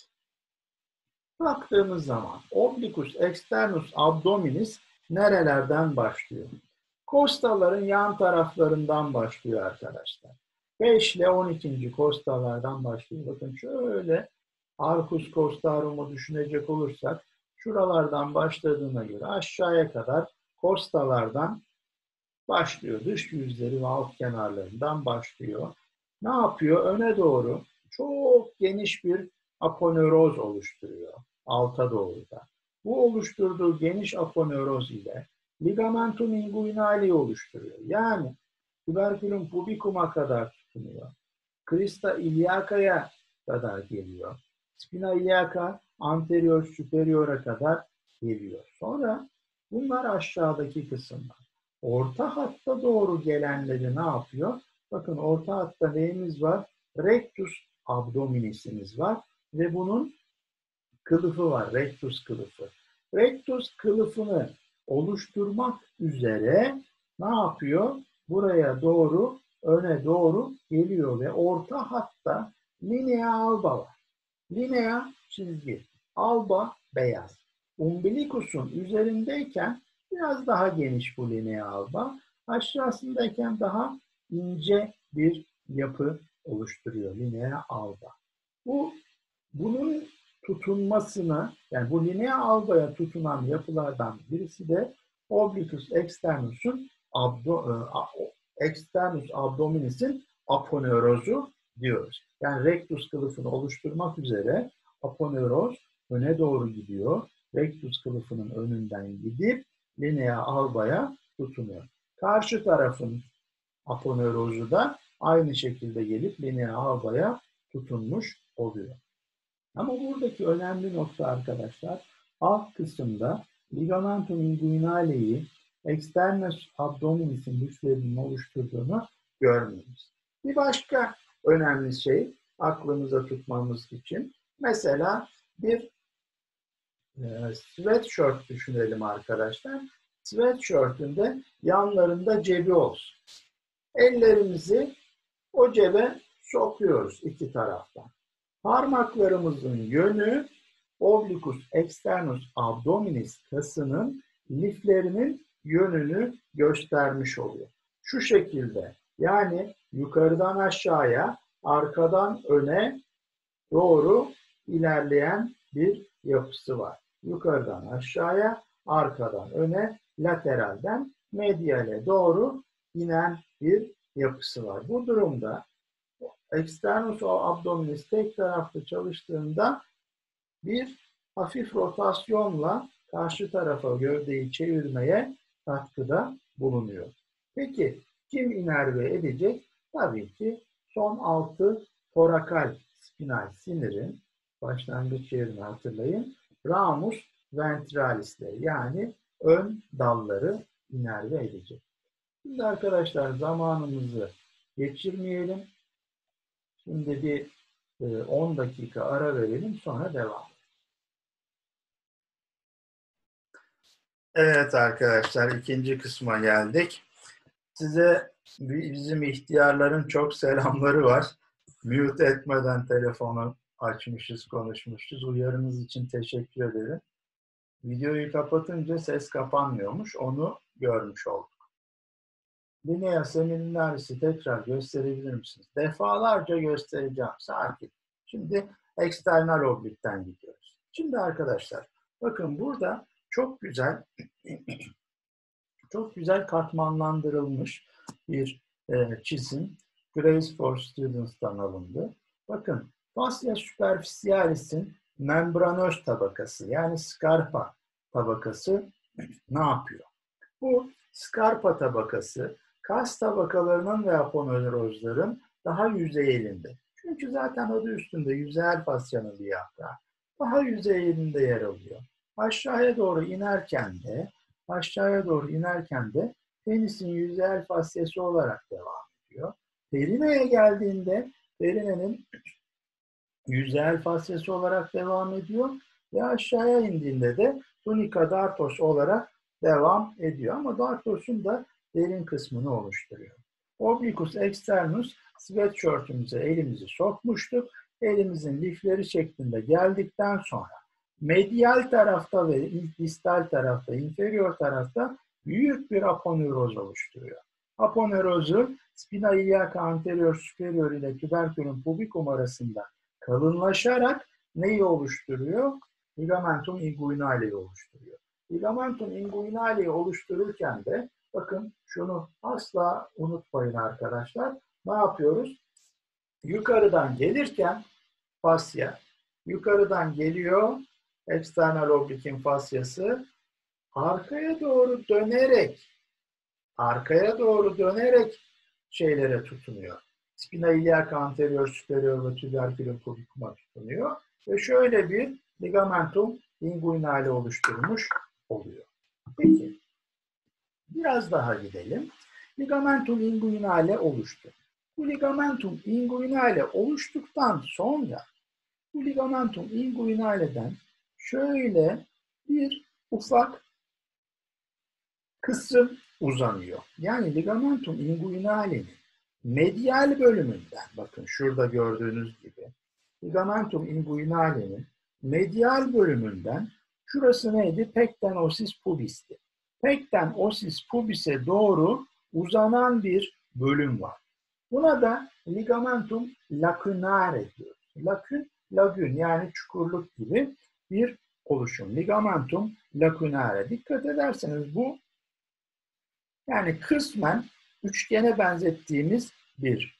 Baktığımız zaman obliquus externus abdominis nerelerden başlıyor? Kostaların yan taraflarından başlıyor arkadaşlar. 5 ile 12. kostalardan başlıyor. Bakın şöyle arcus costarumu düşünecek olursak şuralardan başladığına göre aşağıya kadar kostalardan başlıyor. Dış yüzleri ve alt kenarlarından başlıyor. Ne yapıyor? Öne doğru çok geniş bir aponeuroz oluşturuyor. Alta doğru da. Bu oluşturduğu geniş aponeuroz ile ligamentum inguinale'yi oluşturuyor. Yani tüberkülüm pubicum'a kadar tutunuyor. Crista iliaca'ya kadar geliyor. Spina iliaca anterior superior'a kadar geliyor. Sonra bunlar aşağıdaki kısımlar. Orta hatta doğru gelenleri ne yapıyor? Bakın orta hatta neyimiz var? Rectus abdominisimiz var ve bunun kılıfı var, rectus kılıfı. Rectus kılıfını oluşturmak üzere ne yapıyor? Buraya doğru, öne doğru geliyor ve orta hatta linea alba var. Linea çizgi, alba beyaz. Umbilicus'un üzerindeyken biraz daha geniş bu linea alba, aşağısındayken daha ince bir yapı oluşturuyor linea alba. Bunun tutunmasına, yani bu linea albaya tutunan yapılardan birisi de obliquus externus'un externus abdominis'in aponeurozu diyoruz. Yani rectus kılıfını oluşturmak üzere aponeuroz öne doğru gidiyor. Rectus kılıfının önünden gidip linea albaya tutunuyor. Karşı tarafın aponeurozu da aynı şekilde gelip linea albaya tutunmuş oluyor. Ama buradaki önemli nokta arkadaşlar, alt kısımda ligamentum inguinale'yi externus abdominis'in liflerinin oluşturduğunu görmüyoruz. Bir başka önemli şey aklımıza tutmamız için mesela bir sweatshirt düşünelim arkadaşlar. Sweatshirt'ün de yanlarında cebi olsun. Ellerimizi o cebe sokuyoruz iki taraftan. Parmaklarımızın yönü obliquus externus abdominis kasının liflerinin yönünü göstermiş oluyor. Şu şekilde, yani yukarıdan aşağıya, arkadan öne doğru ilerleyen bir yapısı var. Yukarıdan aşağıya, arkadan öne, lateralden mediale doğru inen bir yapısı var. Bu durumda externus abdominis tek taraflı çalıştığında bir hafif rotasyonla karşı tarafa gövdeyi çevirmeye katkıda bulunuyor. Peki kim inerve edecek? Tabii ki son 6 torakal spinal sinirin başlangıç yerini hatırlayın. Ramus ventralisleri, yani ön dalları inerve edecek. Şimdi arkadaşlar zamanımızı geçirmeyelim. Şimdi bir 10 dakika ara verelim, sonra devam. Evet arkadaşlar, ikinci kısma geldik. Size bizim ihtiyarların çok selamları var. Mute etmeden telefonu açmışız, konuşmuşuz. Uyarınız için teşekkür ederim. Videoyu kapatınca ses kapanmıyormuş, onu görmüş olduk. linea seminaris'i tekrar gösterebilir misiniz? Defalarca göstereceğim. Sakin. Şimdi eksternal oblikten gidiyoruz. Şimdi arkadaşlar bakın burada çok güzel katmanlandırılmış bir çizim Grace for Students'tan alındı. Bakın fascia superficialis'in membranöz tabakası yani scarpa tabakası ne yapıyor? Bu skarpa tabakası kas tabakalarının ve aponeurozların daha yüzeyinde. Çünkü zaten adı üstünde yüzeyel fasyanın bir yaprağı. Daha yüzeyinde yer alıyor. Aşağıya doğru inerken de penisin yüzeyel fasyası olarak devam ediyor. Perineye geldiğinde perinenin yüzeyel fasyası olarak devam ediyor ve aşağıya indiğinde de tunica dartos olarak devam ediyor. Ama dartosun da derin kısmını oluşturuyor. Obliquus externus sweatshirt'ümüze elimizi sokmuştuk. Elimizin lifleri şeklinde geldikten sonra medial tarafta ve distal tarafta, inferior tarafta büyük bir aponeuroz oluşturuyor. Aponeurozu spina iliaca anterior superior ile tuberculum pubicum arasında kalınlaşarak neyi oluşturuyor? Ligamentum inguinale'yi oluşturuyor. Ligamentum inguinale'yi oluştururken de bakın şunu asla unutmayın arkadaşlar. Ne yapıyoruz? Yukarıdan gelirken fasya, yukarıdan geliyor eksternal oblikin fasyası, arkaya doğru dönerek şeylere tutunuyor. Spina iliaca anterior superior ve tuberculum pubicum'a tutunuyor ve şöyle bir ligamentum inguinale oluşturmuş oluyor. Peki, biraz daha gidelim. Ligamentum inguinale oluştu. Bu ligamentum inguinale oluştuktan sonra bu ligamentum inguinale'den şöyle bir ufak kısım uzanıyor. Yani ligamentum inguinale'nin medial bölümünden, bakın şurada gördüğünüz gibi, ligamentum inguinale'nin medial bölümünden, şurası neydi? Pecten ossis pubis'ti. Pecten ossis pubis'e doğru uzanan bir bölüm var. Buna da ligamentum lacunare diyoruz. Lagün yani çukurluk gibi bir oluşum. Ligamentum lacunare. Dikkat ederseniz bu yani kısmen üçgene benzettiğimiz bir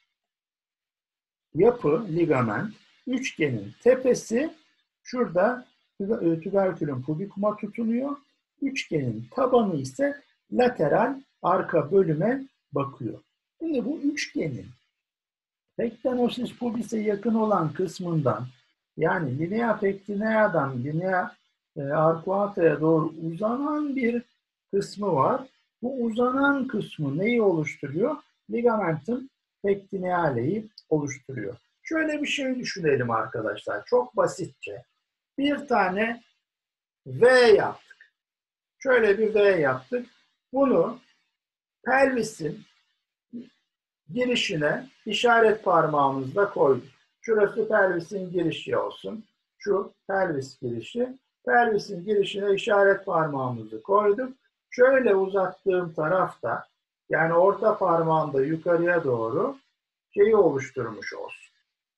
yapı, ligament. Üçgenin tepesi şurada tuberculum pubicum'a tutunuyor. Üçgenin tabanı ise lateral arka bölüme bakıyor. Şimdi bu üçgenin pecten ossis pubis'e yakın olan kısmından yani linea pectinea'dan linea arcuata'ya doğru uzanan bir kısmı var. Bu uzanan kısmı neyi oluşturuyor? Ligamentum pectineale'yi oluşturuyor. Şöyle bir şey düşünelim arkadaşlar. Çok basitçe. Bir tane V yaptık. Şöyle bir V yaptık. Bunu pelvisin girişine işaret parmağımızla koyduk. Şurası pelvisin girişi olsun. Şu pelvis girişi. Pelvisin girişine işaret parmağımızı koyduk. Şöyle uzattığım tarafta yani orta parmağımda yukarıya doğru şeyi oluşturmuş olsun.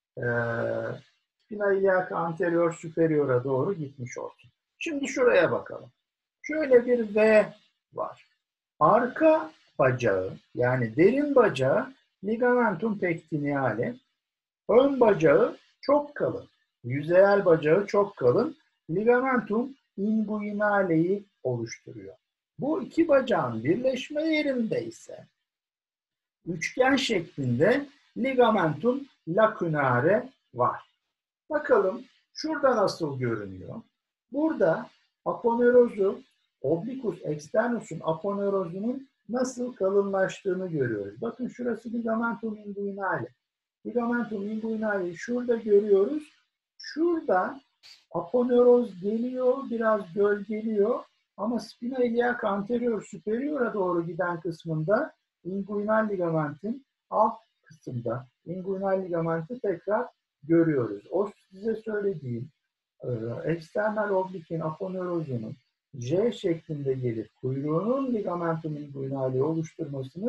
Spina iliaca anterior superior'a doğru gitmiş olsun. Şimdi şuraya bakalım. Şöyle bir V var. Arka bacağı yani derin bacağı ligamentum pectineale, ön bacağı çok kalın, yüzeyel bacağı çok kalın, ligamentum inguinale'yi oluşturuyor. Bu iki bacağın birleşme yerinde ise üçgen şeklinde ligamentum lacunare var. Bakalım şurada nasıl görünüyor? Burada aponeurozu, obliquus externus'un aponeurozunun nasıl kalınlaştığını görüyoruz. Bakın şurası ligamentum inguinale. Ligamentum inguinale'yi şurada görüyoruz. Şurada aponeuroz geliyor, biraz gölgeliyor ama spina iliaca anterior superior'a doğru giden kısmında inguinal ligamentin alt kısımda inguinal ligamenti tekrar görüyoruz. O size söylediğim eksternal oblikin aponeurozunun J şeklinde gelip kuyruğunun ligamentum inguinale'yi oluşturmasını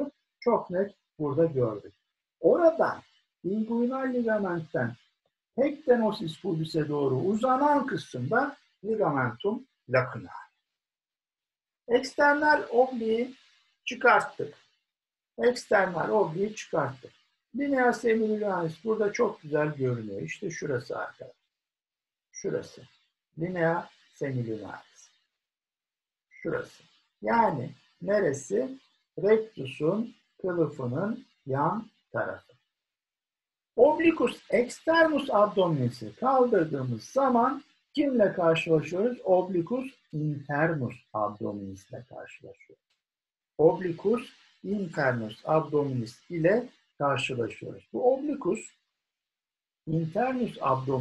çok net burada gördük. Oradan inguinal ligamentten pectenosis pubis'e doğru uzanan kısımda ligamentum lacunae. Eksternal obliği çıkarttık. Eksternal obliği çıkarttık. Linea semilunaris burada çok güzel görünüyor. İşte şurası arkadaşlar. Şurası. Linea semilunaris. Şurası. Yani neresi? Rectus'un kılıfının yan tarafı. Obliquus externus abdominis'i kaldırdığımız zaman kimle karşılaşıyoruz? Obliquus internus abdominis ile karşılaşıyoruz. Obliquus internus abdominis ile karşılaşıyoruz. Bu obliquus internus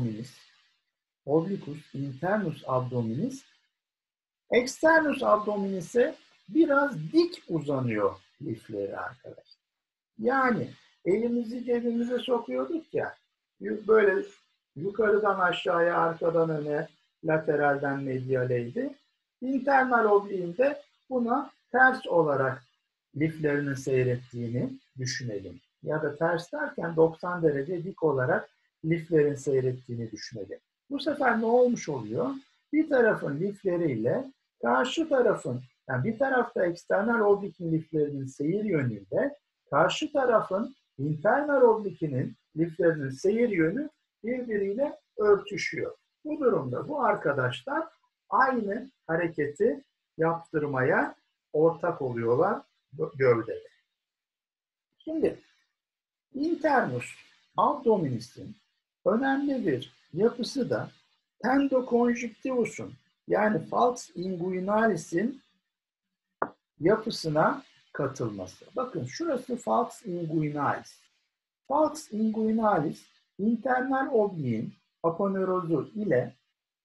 abdominis, externus abdominis'e biraz dik uzanıyor lifleri arkadaşlar. Yani elimizi cebimize sokuyorduk ya, böyle yukarıdan aşağıya, arkadan öne, lateralden medyaleydi. Internal obliğinde buna ters olarak liflerinin seyrettiğini düşünelim. Ya da ters derken 90 derece dik olarak liflerin seyrettiğini düşünelim. Bu sefer ne olmuş oluyor? Bir tarafın lifleriyle karşı tarafın, yani bir tarafta eksternal oblikin liflerinin seyir yönüyle karşı tarafın internal oblikinin liflerinin seyir yönü birbiriyle örtüşüyor. Bu durumda bu arkadaşlar aynı hareketi yaptırmaya ortak oluyorlar gövdede. Şimdi internus abdominis'in önemli bir yapısı da tendoconjunctivus'un yani falx inguinalis'in yapısına katılması. Bakın şurası falx inguinalis. Falx inguinalis internal obliğin aponeurozu ile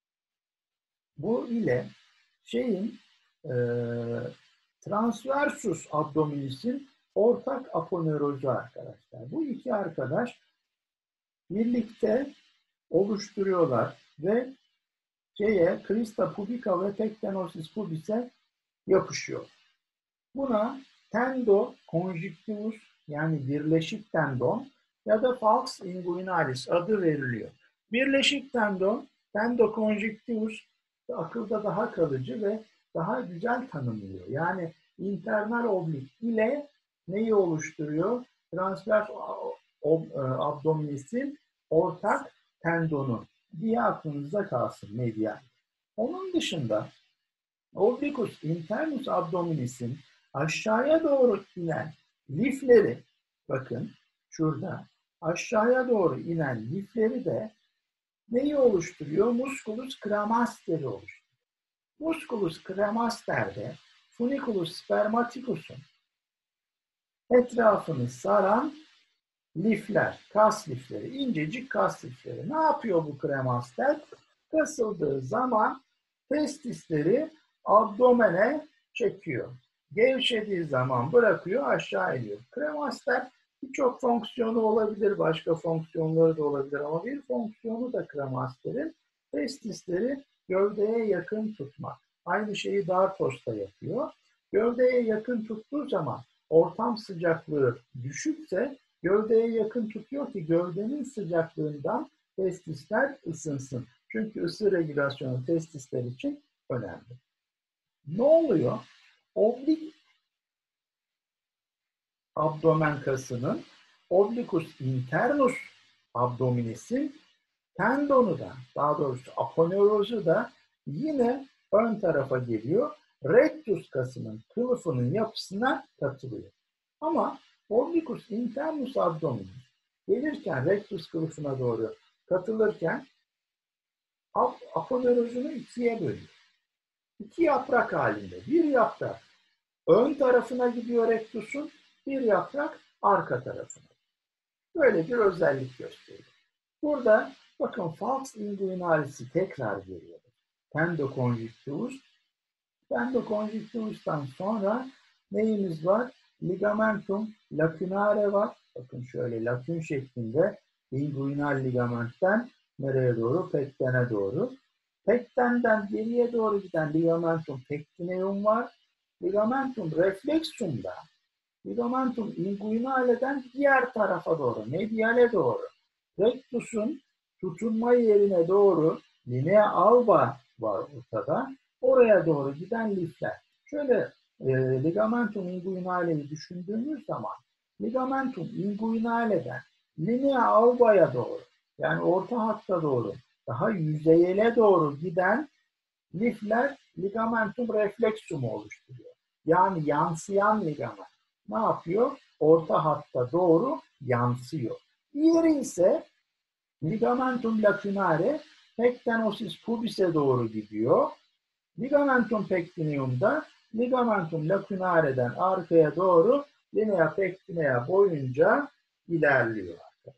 transversus abdominis'in ortak aponeurozu arkadaşlar. Bu iki arkadaş birlikte oluşturuyorlar ve crista pubica ve pectenosis pubis'e yapışıyor. Buna tendoconjunctivus yani birleşik tendon ya da falx inguinalis adı veriliyor. Birleşik tendon, tendoconjunctivus akılda daha kalıcı ve daha güzel tanımlıyor. Yani internal oblik ile neyi oluşturuyor? Transvers abdominisin ortak tendonu diye aklınızda kalsın medial. Onun dışında obliquus internus abdominisin aşağıya doğru inen lifleri, bakın şurada aşağıya doğru inen lifleri de neyi oluşturuyor? Musculus cremaster'i oluşturuyor. Musculus cremaster'de funiculus spermaticus'un etrafını saran lifler, kas lifleri, incecik kas lifleri. Ne yapıyor bu cremaster? Kasıldığı zaman testisleri abdomene çekiyor. Gevşediği zaman bırakıyor, aşağı iniyor. Cremaster birçok fonksiyonu olabilir, başka fonksiyonları da olabilir ama bir fonksiyonu da cremaster'in testisleri gövdeye yakın tutmak. Aynı şeyi Dartos'ta yapıyor. Gövdeye yakın tuttuğu zaman ortam sıcaklığı düşükse gövdeye yakın tutuyor ki gövdenin sıcaklığından testisler ısınsın. Çünkü ısı regülasyonu testisler için önemli. Ne oluyor? Oblik abdomen kasının obliquus internus abdominisin tendonu da, daha doğrusu aponeurozu da yine ön tarafa geliyor. Rectus kasının kılıfının yapısına katılıyor. Ama obliquus internus abdominis gelirken rectus kılıfına doğru katılırken aponeurozunu ikiye bölüyor. İki yaprak halinde. Bir yaprak ön tarafına gidiyor rectus'un, bir yaprak arka tarafına. Böyle bir özellik gösteriyor. Burada bakın falx inguinalis'i tekrar görüyoruz. Tendoconjunctivus. Tendoconjunctivus'tan sonra neyimiz var? Ligamentum lacunare var. Bakın şöyle lakün şeklinde inguinal ligamentten nereye doğru? Pectene doğru. Pectenden geriye doğru giden ligamentum pectineum var. Ligamentum reflexum'da Ligamentum inguinale'den diğer tarafa doğru, mediale doğru. Rectus'un tutunma yerine doğru linea alba var ortada. Oraya doğru giden lifler. Şöyle ligamentum inguinale'yi düşündüğümüz zaman ligamentum inguinale'den linea alba'ya doğru, yani orta hatta doğru, daha yüzeyele doğru giden lifler ligamentum reflexum'u oluşturuyor. Yani yansıyan ligament. Ne yapıyor? Orta hatta doğru yansıyor. Diğeri ise ligamentum lacunare pectenosis pubis'e doğru gidiyor. Ligamentum pectineum'da ligamentum lacunare'den arkaya doğru linea pectinea boyunca ilerliyor.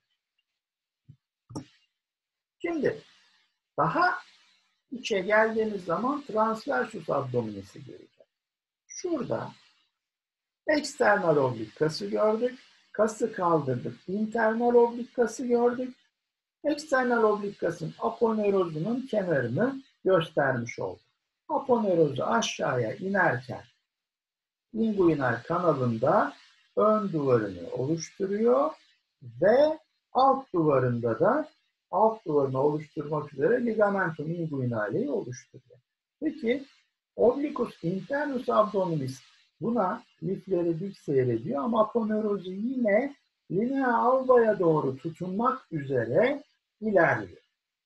Şimdi daha içe geldiğimiz zaman transversus abdominisi gelecek. Şurada eksternal oblik kası gördük. Kası kaldırdık. İnternal oblik kası gördük. Eksternal oblik kasın aponeurozunun kenarını göstermiş olduk. Aponerozu aşağıya inerken inguinal kanalında ön duvarını oluşturuyor ve alt duvarında da alt duvarını oluşturmak üzere ligamentum inguinale'yi oluşturuyor. Peki obliquus internus abdominis buna lifleri dik seyrediyor ama aponeurozu yine linea alba'ya doğru tutunmak üzere ilerliyor.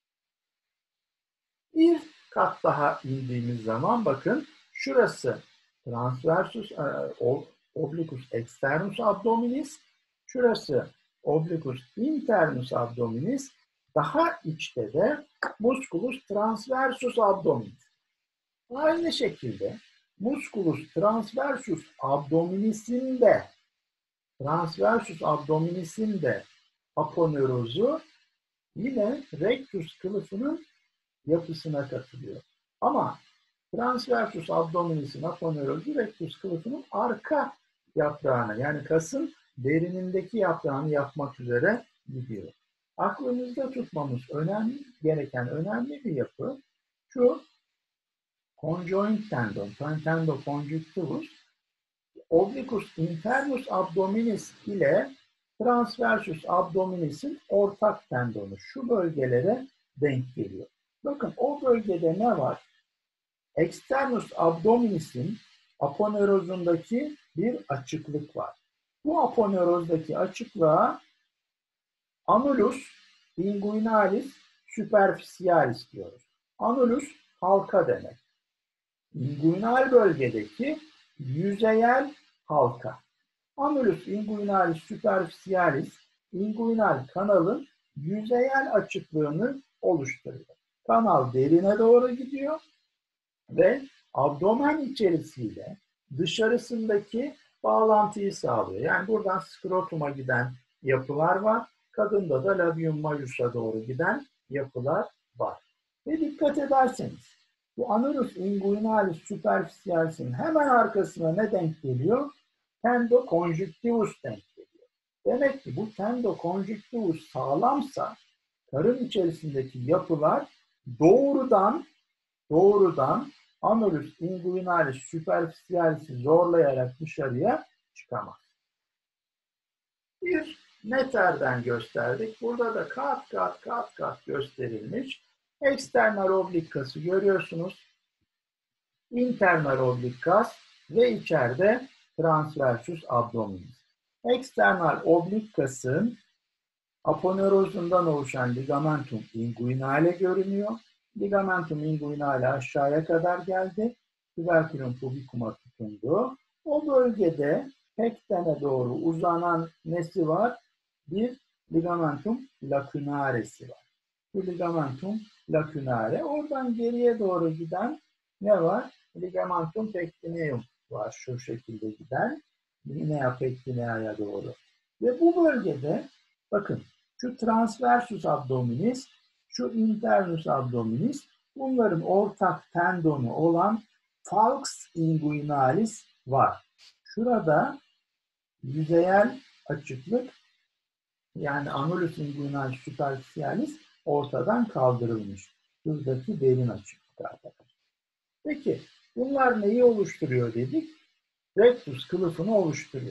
Bir kat daha indiğimiz zaman bakın şurası transversus obliquus externus abdominis, şurası obliquus internus abdominis, daha içte de musculus transversus abdominis. Aynı şekilde musculus transversus abdominisin de aponeurozu yine rectus kılıfının yapısına katılıyor. Ama transversus abdominisin aponeurozu rectus kılıfının arka yaprağına, yani kasın derinindeki yaprağını yapmak üzere gidiyor. Aklımızda tutmamız gereken önemli bir yapı şu: conjoint tendon, tendo conjunctivus, obliquus internus abdominis ile transversus abdominisin ortak tendonu şu bölgelere denk geliyor. Bakın o bölgede ne var? Externus abdominisin aponeurozundaki bir açıklık var. Bu aponeurozdaki açıklığa annulus inguinalis superficialis diyoruz. Annulus halka demek. Inguinal bölgedeki yüzeyel halka. Annulus inguinalis superficialis inguinal kanalın yüzeyel açıklığını oluşturuyor. Kanal derine doğru gidiyor ve abdomen içerisiyle dışarısındaki bağlantıyı sağlıyor. Yani buradan skrotuma giden yapılar var. Kadında da labium majus'a doğru giden yapılar var. Ve dikkat ederseniz bu annulus inguinalis superficialis'in hemen arkasına ne denk geliyor? Tendo conjunctivus denk geliyor. Demek ki bu tendo conjunctivus sağlamsa karın içerisindeki yapılar doğrudan annulus inguinalis superficialis'i zorlayarak dışarıya çıkamaz. Bir meterden gösterdik. Burada da kat gösterilmiş. Eksternal oblik kası görüyorsunuz. İnternal oblik kas ve içeride transversus abdominis. Eksternal oblik kasın aponeurozundan oluşan ligamentum inguinale görünüyor. Ligamentum inguinale aşağıya kadar geldi. Tuberculum pubicum'a tutundu. O bölgede pectene doğru uzanan nesi var? Bir ligamentum lacunare'si var. Bu ligamentum lacunare. Oradan geriye doğru giden ne var? Ligamentum pectineum var. Şu şekilde giden. Linea pectinea'ya doğru. Ve bu bölgede bakın şu transversus abdominis, şu internus abdominis, bunların ortak tendonu olan falx inguinalis var. Şurada yüzeyel açıklık, yani annulus inguinalis superficialis ortadan kaldırılmış. Şuradaki derin açıklık arkadaşlar. Peki bunlar neyi oluşturuyor dedik? Rectus kılıfını oluşturuyor.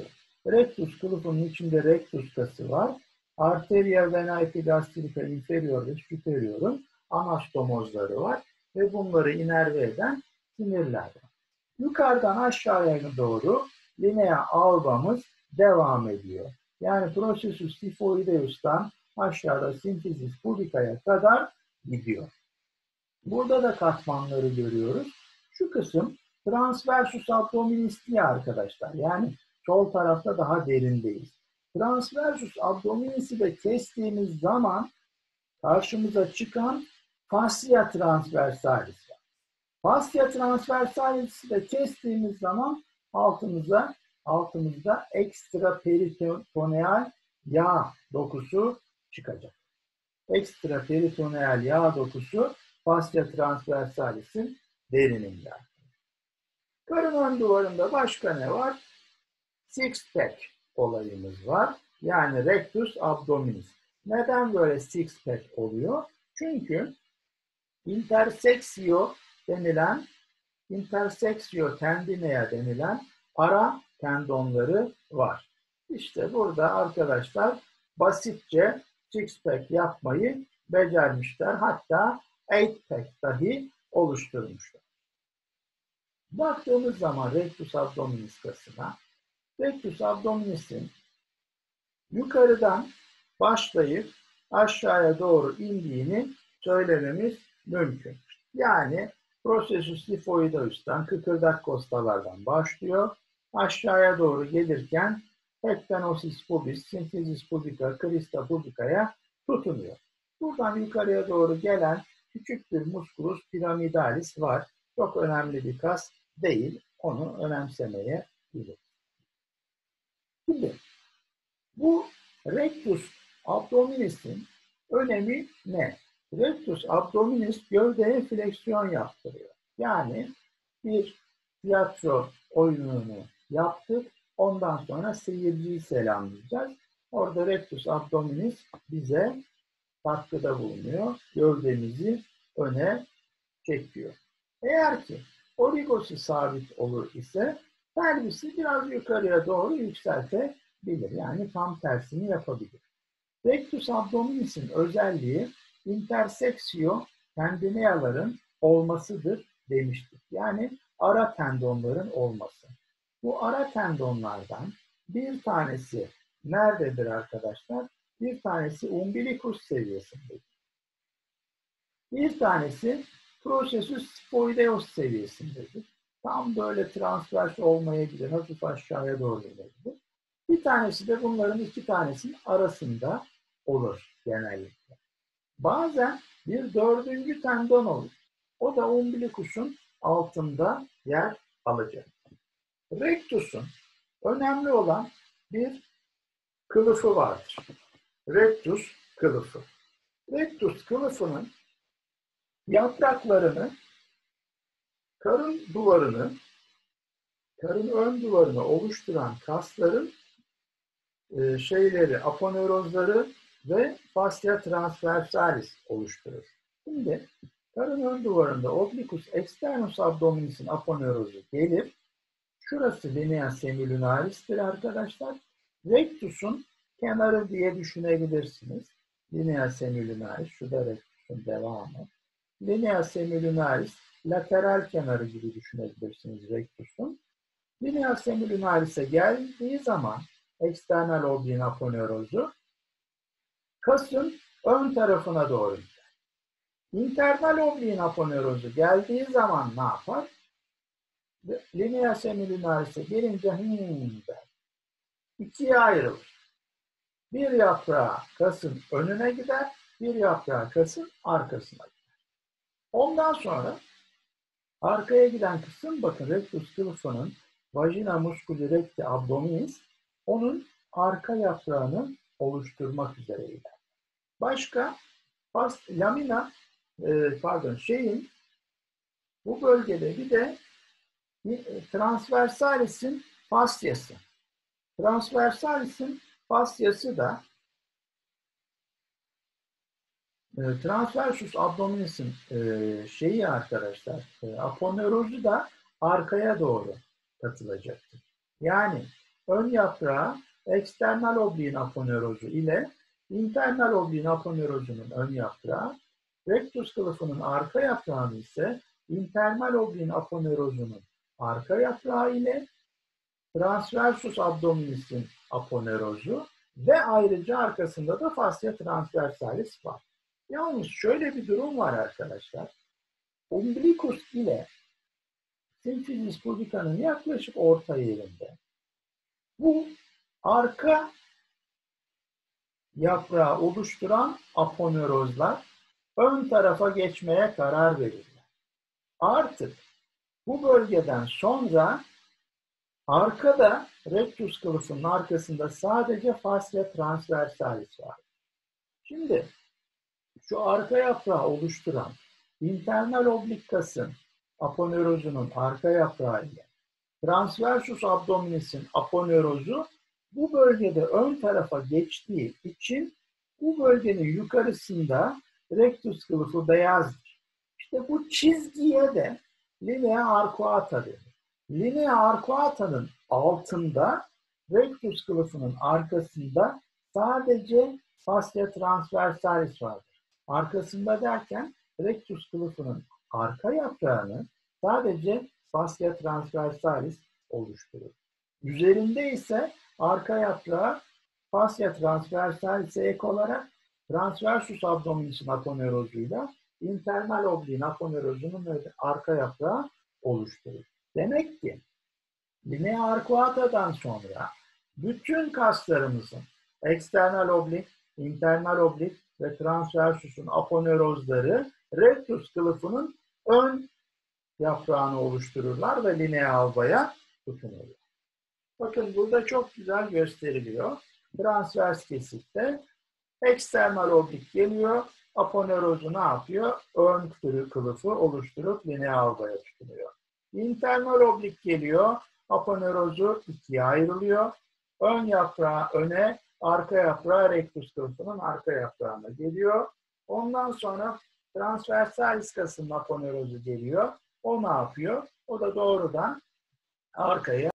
Rectus kılıfının içinde rectus kası var. Arteria venae gastrica inferior ve superior'un anastomozları var ve bunları inerve eden sinirler var. Yukarıdan aşağıya doğru linea albamız devam ediyor. Yani processus sifoideus'tan aşağıda symphysis pubica'ya kadar gidiyor. Burada da katmanları görüyoruz. Şu kısım transversus abdominis diye arkadaşlar. Yani sol tarafta daha derindeyiz. Transversus abdominis'i de kestiğimiz zaman karşımıza çıkan fascia transversalis var. Fascia transversalis'i de kestiğimiz zaman altımızda ekstraperitoneal yağ dokusu çıkacak. Ekstraperitoneal yağ dokusu fascia transversalis'in derininde. Karın ön duvarında başka ne var? Six pack olayımız var. Yani rectus abdominis. Neden böyle six pack oluyor? Çünkü interseksio tendinea denilen ara tendonları var. İşte burada arkadaşlar basitçe six pack yapmayı becermişler. Hatta eight pack dahi oluşturmuşlar. Baktığımız zaman rectus abdominis kasına, rectus abdominis'in yukarıdan başlayıp aşağıya doğru indiğini söylememiz mümkün. Yani processus sifoideus'tan, kıkırdak kostalardan başlıyor. Aşağıya doğru gelirken heptenosis pubis, symphysis pubica, crista pubica'ya tutunuyor. Buradan yukarıya doğru gelen küçük bir musculus pyramidalis var. Çok önemli bir kas değil. Onu önemsemeye bilir. Şimdi bu rectus abdominis'in önemi ne? Rectus abdominis gövdeye fleksiyon yaptırıyor. Yani bir tiyatro oyununu yaptık. Ondan sonra seyirciyi selamlayacağız. Orada rectus abdominis bize katkıda bulunuyor. Gövdemizi öne çekiyor. Eğer ki origosi sabit olur ise pelvisi biraz yukarıya doğru yükseltebilir. Yani tam tersini yapabilir. Rectus abdominis'in özelliği interseksiyo tendineaların olmasıdır demiştik. Yani ara tendonların olması. Bu ara tendonlardan bir tanesi nerededir arkadaşlar? Bir tanesi umbilicus seviyesindedir. Bir tanesi processus sifoideus seviyesindedir. Tam böyle transvers olmayabilir, hafif aşağıya doğru inebilir. Bir tanesi de bunların iki tanesinin arasında olur genellikle. Bazen bir dördüncü tendon olur. O da umbilicus'un altında yer alacak. Rectus'un önemli olan bir kılıfı vardır. Rectus kılıfı. Rectus kılıfının yapraklarını, karın ön duvarını oluşturan kasların aponeurozları ve fascia transversalis oluşturur. Şimdi karın ön duvarında obliquus externus abdominis'in aponeurozu gelir. Şurası linea semilunaris'tir arkadaşlar. Rectus'un kenarı diye düşünebilirsiniz. Linea semilunaris, şu da rectus'un devamı. Linea semilunaris, lateral kenarı gibi düşünebilirsiniz rectus'un. Linea semilunaris'e geldiği zaman eksternal obliğin aponeurozu kasın ön tarafına doğru gider. İnternal obliğin aponeurozu geldiği zaman ne yapar? Linea semilunaris'e gelince der. İkiye ayrılır. Bir yaprağı kasın önüne gider, bir yaprağı kasın arkasına gider. Ondan sonra arkaya giden kısım, bakın rectus kılıfının vagina musculi recti abdominis, onun arka yaprağını oluşturmak üzere gider. Başka bu bölgede bir de transversalis'in fasciası. Transversalis'in fasciası da transversus abdominis'in arkadaşlar, aponeurozu da arkaya doğru katılacaktır. Yani ön yaprağı eksternal obliğin aponeurozu ile internal obliğin aponeurozunun ön yaprağı, rectus kılıfının arka yaprağını ise internal obliğin aponeurozunun arka yaprağı ile transversus abdominis'in aponeurozu ve ayrıca arkasında da fascia transversalis var. Yalnız şöyle bir durum var arkadaşlar. Umbilicus ile simfizis pubica'nın yaklaşık orta yerinde bu arka yaprağı oluşturan aponeurozlar ön tarafa geçmeye karar verirler. Artık bu bölgeden sonra arkada rectus kılıfının arkasında sadece fascia transversalis var. Şimdi şu arka yaprağı oluşturan internal oblik kasın aponeurozunun arka yaprağı ile transversus abdominis'in aponeurozu bu bölgede ön tarafa geçtiği için bu bölgenin yukarısında rectus kılıfı beyazdır. İşte bu çizgiye de linea arcuata denir. Linea arcuata'nın altında rectus kılıfının arkasında sadece fascia transversalis vardır. Arkasında derken rectus kılıfının arka yaprağını sadece fascia transversalis oluşturur. Üzerinde ise arka yaprağı fascia transversalis'e ek olarak transversus abdominis'in aponeurozuyla internal obliğin aponeurozunun arka yaprağı oluşturur. Demek ki linea arcuata'dan sonra bütün kaslarımızın eksternal oblik, internal oblik ve transversus'un aponeurozları rectus kılıfının ön yaprağını oluştururlar ve linea alba'ya tutunurlar. Bakın burada çok güzel gösteriliyor. Transvers kesikte eksternal oblik geliyor, aponeurozu ne yapıyor? Ön kılıfı oluşturup linea alba'ya tutunuyor. İnternal oblik geliyor, aponeurozu ikiye ayrılıyor. Ön yaprağı öne, arka yaprağı rectus kılıfının arka yaprağına geliyor. Ondan sonra transversalis kasının aponeurozu geliyor. O ne yapıyor? O da doğrudan arkaya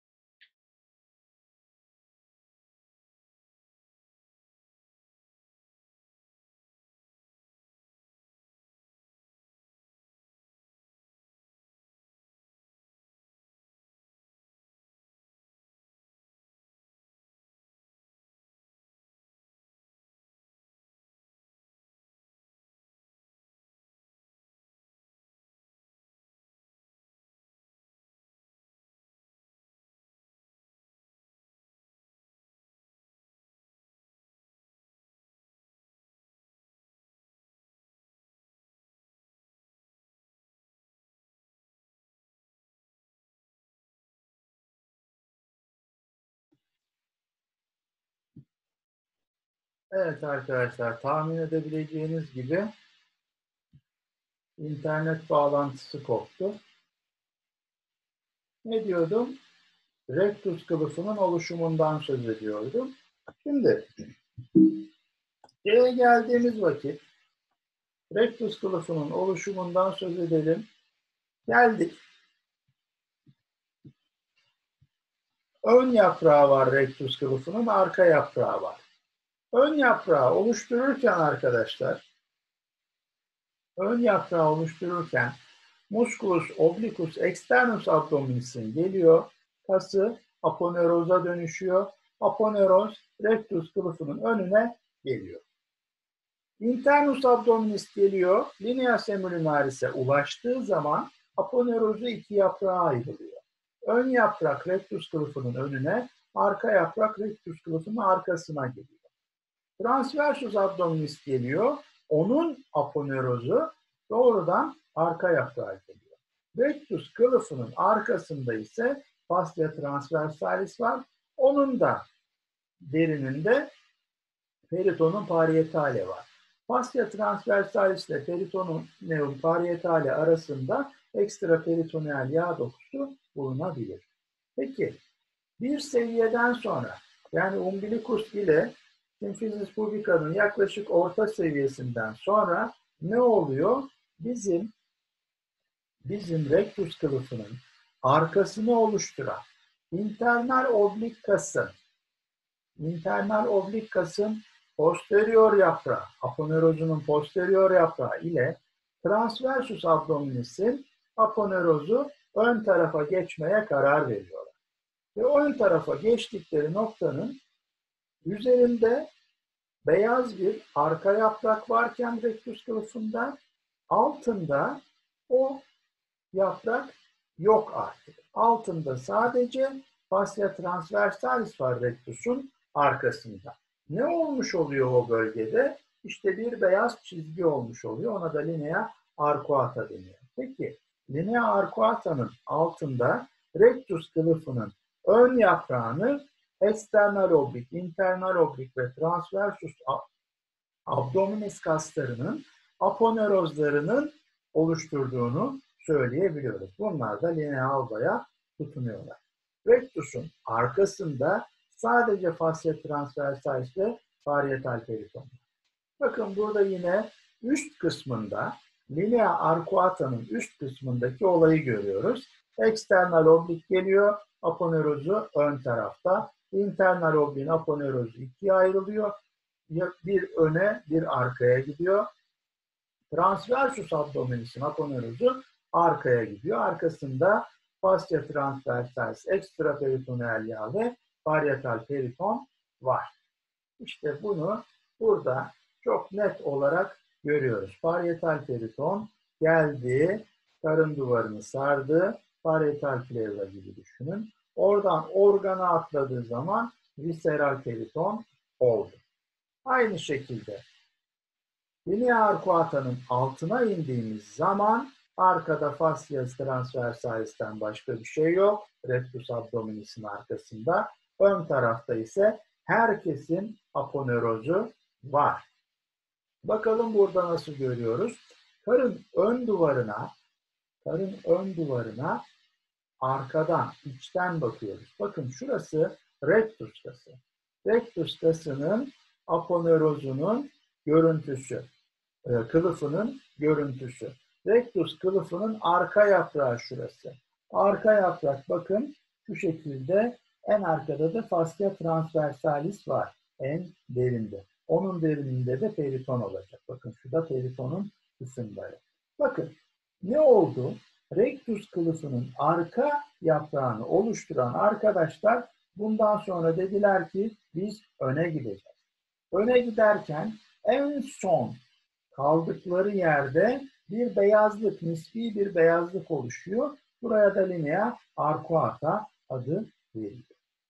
evet arkadaşlar tahmin edebileceğiniz gibi internet bağlantısı koptu. Ne diyordum? Rectus kılıfının oluşumundan söz ediyordum. Şimdi C'ye geldiğimiz vakit rectus kılıfının oluşumundan söz edelim. Geldik. Ön yaprağı var rectus kılıfının, arka yaprağı var. Ön yaprağı oluştururken arkadaşlar, musculus obliquus externus abdominis'in geliyor, kası aponeuroza dönüşüyor. Aponeuroz rectus kılıfının önüne geliyor. Internus abdominis geliyor, linea semulinaris'e ulaştığı zaman aponeurozu iki yaprağa ayrılıyor. Ön yaprak rectus kılıfının önüne, arka yaprak rectus kılıfının arkasına geliyor. Transversus abdominis geliyor, onun aponeurozu doğrudan arka yaprağa geliyor. Rectus kılıfının arkasında ise fascia transversalis var, onun da derininde peritonum parietale var. Fascia transversalis ile peritoneum parietale arasında ekstraperitoneal yağ dokusu bulunabilir. Peki bir seviyeden sonra yani umbilicus ile simfizis pubica'nın yaklaşık orta seviyesinden sonra ne oluyor? Bizim rectus kılıfının arkasını oluşturan internal oblik kasın. İnternal oblik kasın posterior yaprağı, aponeurozunun posterior yaprağı ile transversus abdominisin aponeurozu ön tarafa geçmeye karar veriyorlar. Ve ön tarafa geçtikleri noktanın üzerinde beyaz bir arka yaprak varken rectus kılıfında altında o yaprak yok artık. Altında sadece fascia transversalis var rectus'un arkasında. Ne olmuş oluyor o bölgede? İşte bir beyaz çizgi olmuş oluyor. Ona da linea arcuata deniyor. Peki linea arcuata'nın altında rectus kılıfının ön yaprağını external oblik, internal oblik ve transversus abdominis kaslarının aponeurozlarının oluşturduğunu söyleyebiliyoruz. Bunlar da linea alba'ya tutunuyorlar. Rectus'un arkasında sadece fascia transversalis ve parietal periton. Bakın burada yine üst kısmında linea arcuata'nın üst kısmındaki olayı görüyoruz. External oblik geliyor, aponeurozu ön tarafta. Internal obliğin aponeurozu ikiye ayrılıyor. Bir öne bir arkaya gidiyor. Transversus abdominisin aponeurozu arkaya gidiyor. Arkasında fascia transversalis, ekstraperitoneal yağ ve parietal periton var. İşte bunu burada çok net olarak görüyoruz. Parietal periton geldi, karın duvarını sardı, parietal pleura gibi düşünün. Oradan organa atladığı zaman visceral periton oldu. Aynı şekilde linea arcuata'nın altına indiğimiz zaman arkada fascia transversalis'ten başka bir şey yok. Rectus abdominis'in arkasında. Ön tarafta ise herkesin aponeurozu var. Bakalım burada nasıl görüyoruz? Karın ön duvarına arkadan, içten bakıyoruz. Bakın şurası rectus kası. Rectus kasının aponeurozunun görüntüsü, kılıfının görüntüsü. Rectus kılıfının arka yaprağı şurası. Arka yaprak bakın şu şekilde, en arkada da fascia transversalis var. En derinde. Onun derininde de periton olacak. Bakın şurada peritonun kısımları. Bakın ne oldu? Rectus kılıfının arka yaprağını oluşturan arkadaşlar bundan sonra dediler ki biz öne gideceğiz. Öne giderken en son kaldıkları yerde bir beyazlık, nispi bir beyazlık oluşuyor. Buraya da linea arcuata adı veriliyor.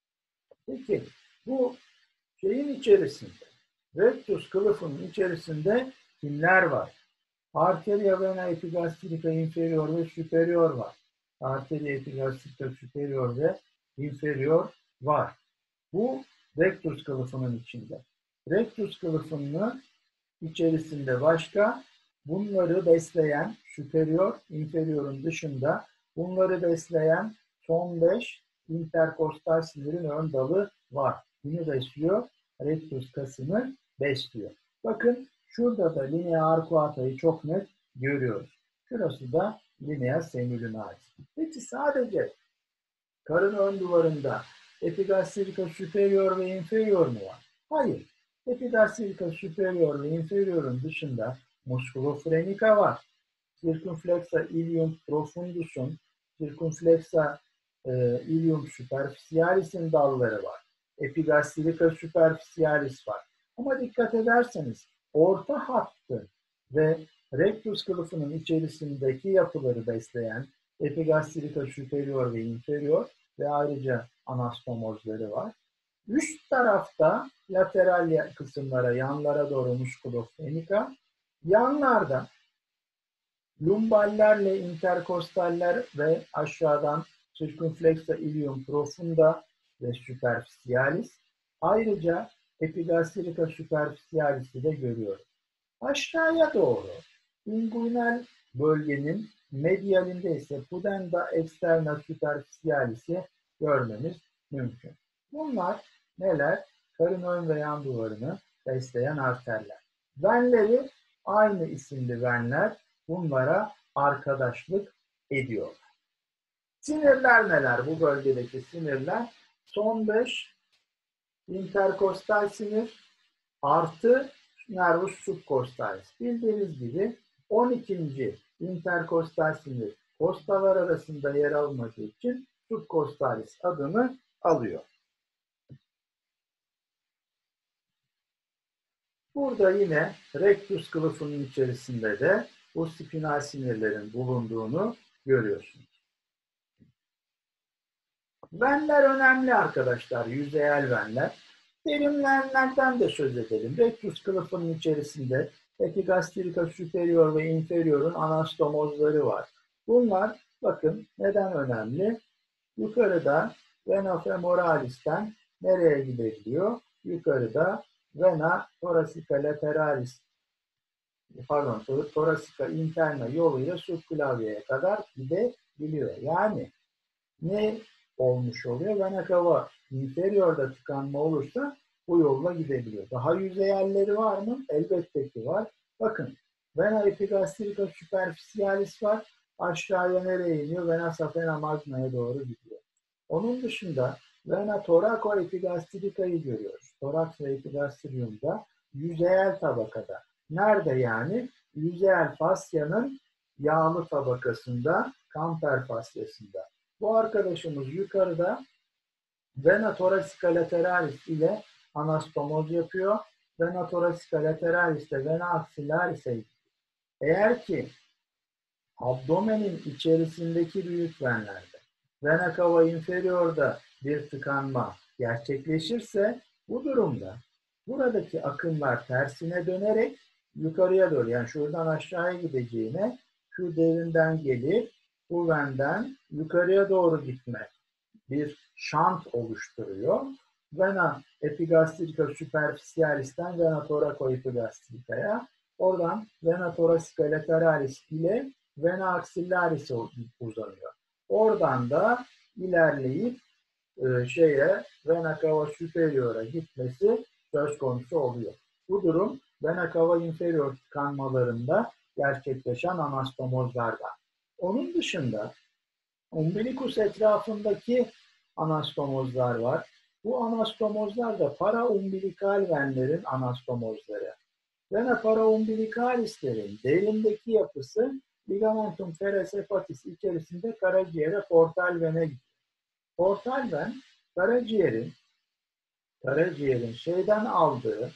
Peki bu şeyin içerisinde, rectus kılıfının içerisinde kimler var? Arteria vena epigastrica inferior ve superior var. Arteria epigastrica superior ve inferior var. Bu rectus kılıfının içinde. Rectus kılıfının içerisinde başka bunları besleyen superior, inferior'un dışında bunları besleyen son 5 interkostal sinirin ön dalı var. Bunu besliyor, rectus kasını besliyor. Bakın şurada da linea arcuata'yı çok net görüyoruz. Şurası da linea semilinalis. Peki sadece karın ön duvarında epigastrica superior ve inferior mu var? Hayır. Epigastrica superior ve inferior'un dışında musculofrenica var. Circumflexa ilium profundus'un, circumflexa ilium superficialis'in dalları var. Epigastrica superficialis var. Ama dikkat ederseniz orta hattı ve rectus kılıfının içerisindeki yapıları besleyen epigastrica superior ve inferior ve ayrıca anastomozları var. Üst tarafta lateral kısımlara, yanlara doğru musculofrenica, yanlarda lumballerle interkostaller ve aşağıdan circumflexa ilium profunda ve superficialis. Ayrıca epigastrica superficialis'i de görüyoruz. Aşağıya doğru inguinal bölgenin medialinde ise pudenda externa superficialis'i görmemiz mümkün. Bunlar neler? Karın ön ve yan duvarını besleyen arterler. Venleri aynı isimli venler bunlara arkadaşlık ediyorlar. Sinirler neler? Bu bölgedeki sinirler son 5 interkostal sinir artı nervus subcostalis. Bildiğiniz gibi 12. interkostal sinir kostalar arasında yer almadığı için subcostalis adını alıyor. Burada yine rectus kılıfının içerisinde de bu spinal sinirlerin bulunduğunu görüyorsunuz. Venler önemli arkadaşlar, yüzeyel venler. Derin venlerden de söz edelim. Rectus kılıfının içerisinde epigastrika superior ve inferior'un anastomozları var. Bunlar bakın neden önemli? Yukarıda vena femoralis'ten nereye gidebiliyor? Yukarıda vena thoracica lateralis, thoracica interna yoluyla subclavia'ya kadar gidebiliyor. Yani ne olmuş oluyor? Vena cava inferior'da tıkanma olursa bu yolla gidebiliyor. Daha yüzeyelleri var mı? Elbette ki var. Bakın vena epigastrica superficialis var. Aşağıya nereye iniyor? Vena safena magna'ya doğru gidiyor. Onun dışında vena thoracoepigastrica'yı görüyoruz. Toraks ve epigastriumda yüzeyel tabakada. Nerede yani? Yüzeyel fasyanın yağlı tabakasında, kamper fasyasında. Bu arkadaşımız yukarıda vena thoracica lateralis ile anastomoz yapıyor. Vena thoracica lateralis ile vena axillaris'e gidiyor. Eğer ki abdomenin içerisindeki büyük venlerde vena cava inferior'da bir tıkanma gerçekleşirse bu durumda buradaki akımlar tersine dönerek yukarıya doğru, yani şuradan aşağıya gideceğine şu derinden gelir, bu venden yukarıya doğru gitme bir şant oluşturuyor. Vena epigastrica superficialis'ten vena thoracoepigastrica'ya, oradan vena thoracica lateralis ile vena axillaris'e uzanıyor. Oradan da ilerleyip vena cava superior'a gitmesi söz konusu oluyor. Bu durum vena cava inferior tıkanmalarında gerçekleşen anastomozlardan. Onun dışında umbilikus etrafındaki anastomozlar var. Bu anastomozlar da paraumbilikal venlerin anastomozları. Vena paraumbilikalislerin derindeki yapısı ligamentum teres hepatis içerisinde karaciğere portal vene gidiyor. Portal ven karaciğerin şeyden aldığı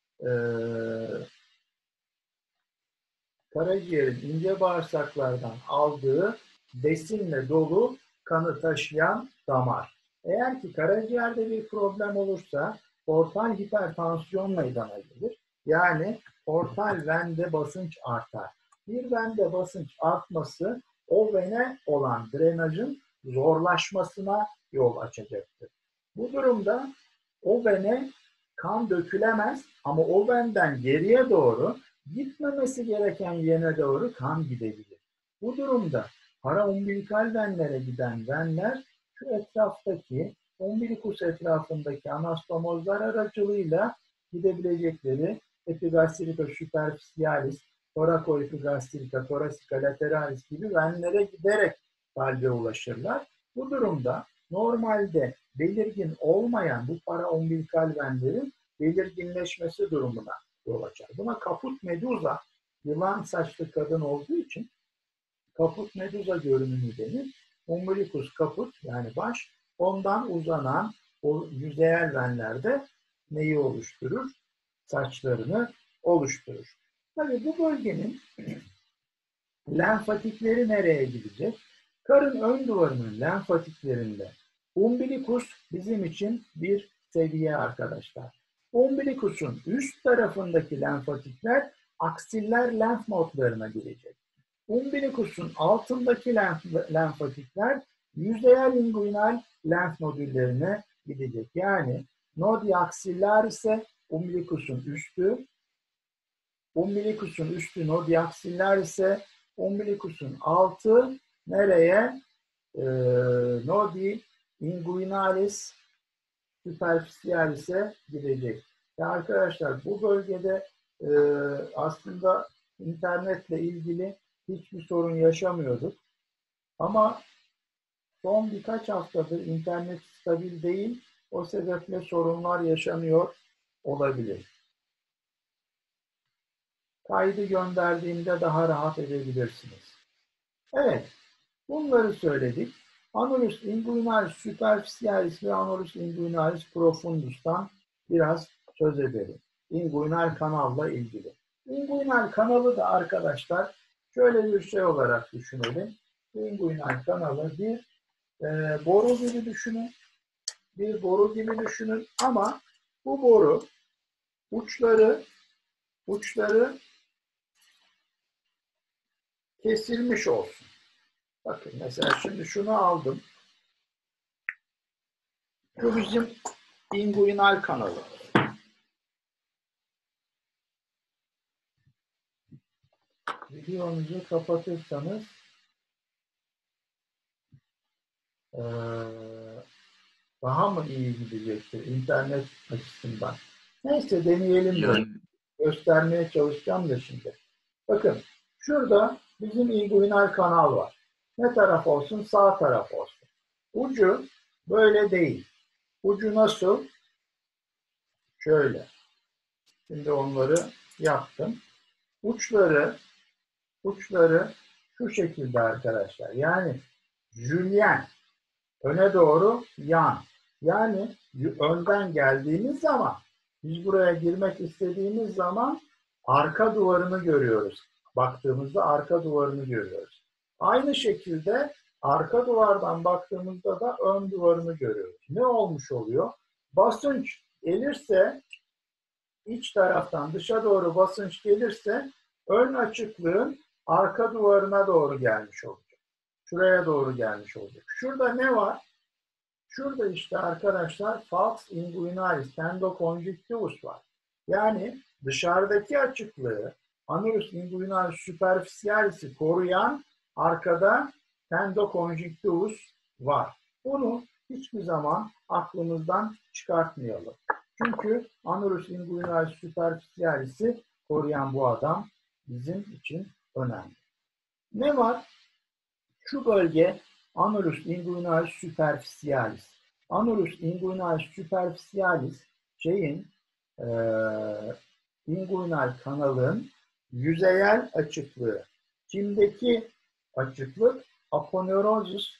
karaciğerin ince bağırsaklardan aldığı besinle dolu kanı taşıyan damar. Eğer ki karaciğerde bir problem olursa portal hipertansiyon meydana gelir. Yani portal vende basınç artar. Bir vende basınç artması o vene olan drenajın zorlaşmasına yol açacaktır. Bu durumda o vene kan dökülemez ama o venden geriye doğru gitmemesi gereken yere doğru kan gidebilir. Bu durumda paraumbilikal venlere giden venler şu etraftaki umbilikus etrafındaki anastomozlar aracılığıyla gidebilecekleri epigastrika superficialis, thoracoepigastrika, thoracica lateralis gibi venlere giderek kalbe ulaşırlar. Bu durumda normalde belirgin olmayan bu paraumbilikal venlerin belirginleşmesi durumuna yol açar. Buna kaput meduza, yılan saçlı kadın olduğu için kaput meduza görünümü denir. Umbilikus kaput yani baş, ondan uzanan o yüzeyel venlerde neyi oluşturur? Saçlarını oluşturur. Tabii bu bölgenin lenfatikleri nereye gidecek? Karın ön duvarının lenfatiklerinde umbilikus bizim için bir seviye arkadaşlar. Umbilikusun üst tarafındaki lenfatikler aksiller lenf nodlarına girecek. Umbilikusun altındaki lenfatikler yüzeyel inguinal lenf nodüllerine gidecek. Yani nodi aksiller ise umbilikusun üstü nodi aksiller ise umbilikusun altı nereye? Nodi inguinalis superficialis'e gidecek. Ya arkadaşlar bu bölgede aslında internetle ilgili hiçbir sorun yaşamıyorduk. Ama son birkaç haftadır internet stabil değil. O sebeple sorunlar yaşanıyor olabilir. Kaydı gönderdiğimde daha rahat edebilirsiniz. Evet, bunları söyledik. Annulus inguinalis superficialis ve annulus inguinalis profundus'tan biraz söz edelim. Inguinal kanalla ilgili. Inguinal kanalı da arkadaşlar şöyle bir şey olarak düşünelim. Inguinal kanalı bir boru gibi düşünün. Bir boru gibi düşünün ama bu boru uçları kesilmiş olsun. Bakın mesela şimdi şunu aldım. Şu bizim inguinal kanalı. Videonuzu kapatırsanız daha mı iyi gidecektir internet açısından? Neyse deneyelim de. Göstermeye çalışacağım da şimdi. Bakın şurada bizim inguinal kanal var. Ne taraf olsun? Sağ taraf olsun. Ucu böyle değil. Ucu nasıl? Şöyle. Şimdi onları yaptım. Uçları şu şekilde arkadaşlar. Yani jülyen öne doğru yan. Yani önden geldiğimiz zaman biz buraya girmek istediğimiz zaman arka duvarını görüyoruz. Baktığımızda arka duvarını görüyoruz. Aynı şekilde arka duvardan baktığımızda da ön duvarını görüyoruz. Ne olmuş oluyor? Basınç gelirse iç taraftan dışa doğru basınç gelirse ön açıklığın arka duvarına doğru gelmiş olacak. Şuraya doğru gelmiş olacak. Şurada ne var? Şurada işte arkadaşlar falx inguinalis tendoconjunctivus var. Yani dışarıdaki açıklığı annulus inguinalis superficialis'i koruyan arkada tendoconjunctivus var. Bunu hiçbir zaman aklımızdan çıkartmayalım. Çünkü annulus inguinalis superficialis'i koruyan bu adam bizim için önemli. Ne var? Şu bölge annulus inguinalis superficialis. Annulus inguinalis superficialis e, inguinal kanalın yüzeyel açıklığı. Kimdeki açıklık? Aponeurosis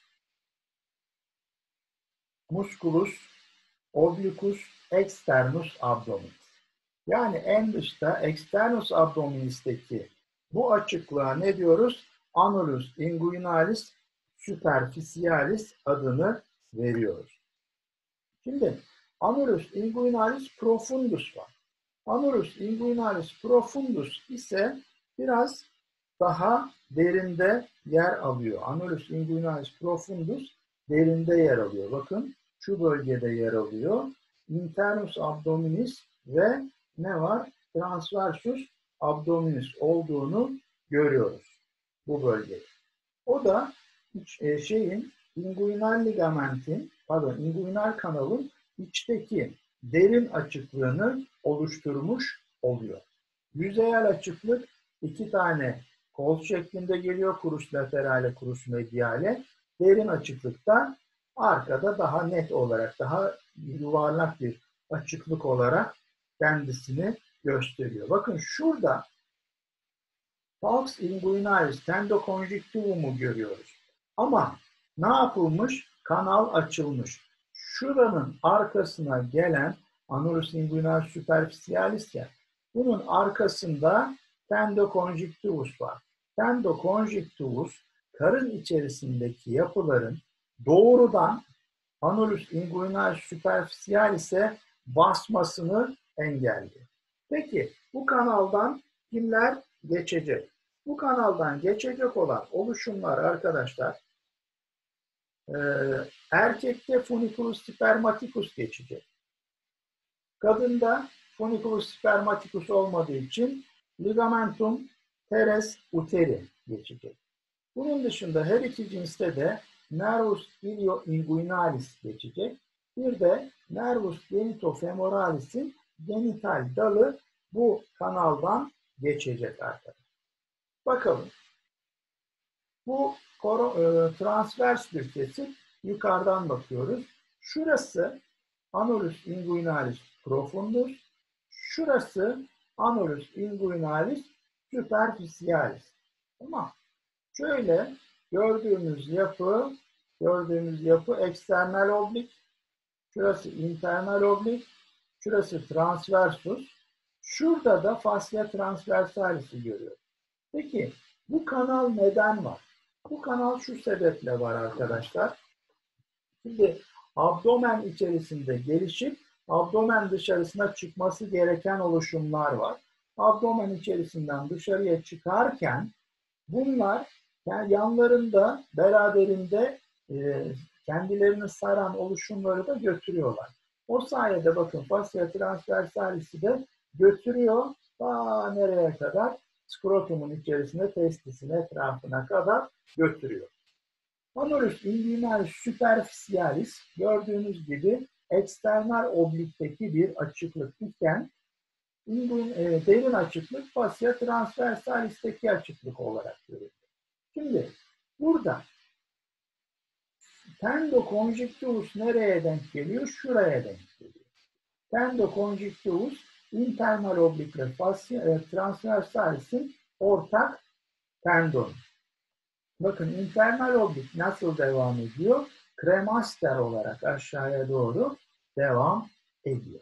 musculus obliquus externus abdominis. Yani en dışta externus abdominis'teki bu açıklığa ne diyoruz? Annulus inguinalis superficialis adını veriyoruz. Şimdi annulus inguinalis profundus var. Annulus inguinalis profundus ise biraz daha derinde yer alıyor. Annulus inguinalis profundus derinde yer alıyor. Bakın şu bölgede yer alıyor. Internus abdominis ve ne var? Transversus abdominis olduğunu görüyoruz bu bölgede. O da inguinal kanalın içteki derin açıklığını oluşturmuş oluyor. Yüzeyel açıklık iki tane kol şeklinde geliyor. Kurus laterale, kurus mediale. Derin açıklıkta arkada daha net olarak, daha yuvarlak bir açıklık olarak kendisini gösteriyor. Bakın şurada falx inguinalis tendoconjunctivum'u görüyoruz. Ama ne yapılmış? Kanal açılmış. Şuranın arkasına gelen annulus inguinalis superficialis ya, bunun arkasında tendoconjunctivus var. Tendoconjunctivus karın içerisindeki yapıların doğrudan annulus inguinalis superficialis'e basmasını engelliyor. Peki bu kanaldan kimler geçecek? Bu kanaldan geçecek olan oluşumlar arkadaşlar erkekte funiculus spermaticus geçecek. Kadında funiculus spermaticus olmadığı için ligamentum teres uteri geçecek. Bunun dışında her iki cinste de nervus ilioinguinalis geçecek. Bir de nervus genitofemoralis'in genital dalı bu kanaldan geçecek arkadaşlar. Bakalım. Bu transvers bir kesit. yukarıdan bakıyoruz. Şurası annulus inguinalis profundus. Şurası annulus inguinalis superficialis. Tamam. Şöyle gördüğümüz yapı eksternal oblik. Şurası internal oblik. Şurası transversus. Şurada da fascia transversalis'i görüyoruz. Peki bu kanal neden var? Bu kanal şu sebeple var arkadaşlar. Şimdi abdomen içerisinde gelişip abdomen dışarısına çıkması gereken oluşumlar var. Abdomen içerisinden dışarıya çıkarken bunlar yani yanlarında beraberinde kendilerini saran oluşumları da götürüyorlar. O sayede bakın fascia transversalisi de götürüyor ta nereye kadar? Skrotumun içerisine, testisin etrafına kadar götürüyor. Annulus inguinalis superficialis gördüğünüz gibi eksternal oblikteki bir açıklık iken derin açıklık fascia transversalis'teki açıklık olarak görülüyor. Şimdi burada tendo conjunctivus nereye denk geliyor? Şuraya denk geliyor. Tendo conjunctivus internal oblikle fascia transversalis'in ortak tendonu. Bakın internal oblik nasıl devam ediyor? Kremaster olarak aşağıya doğru devam ediyor.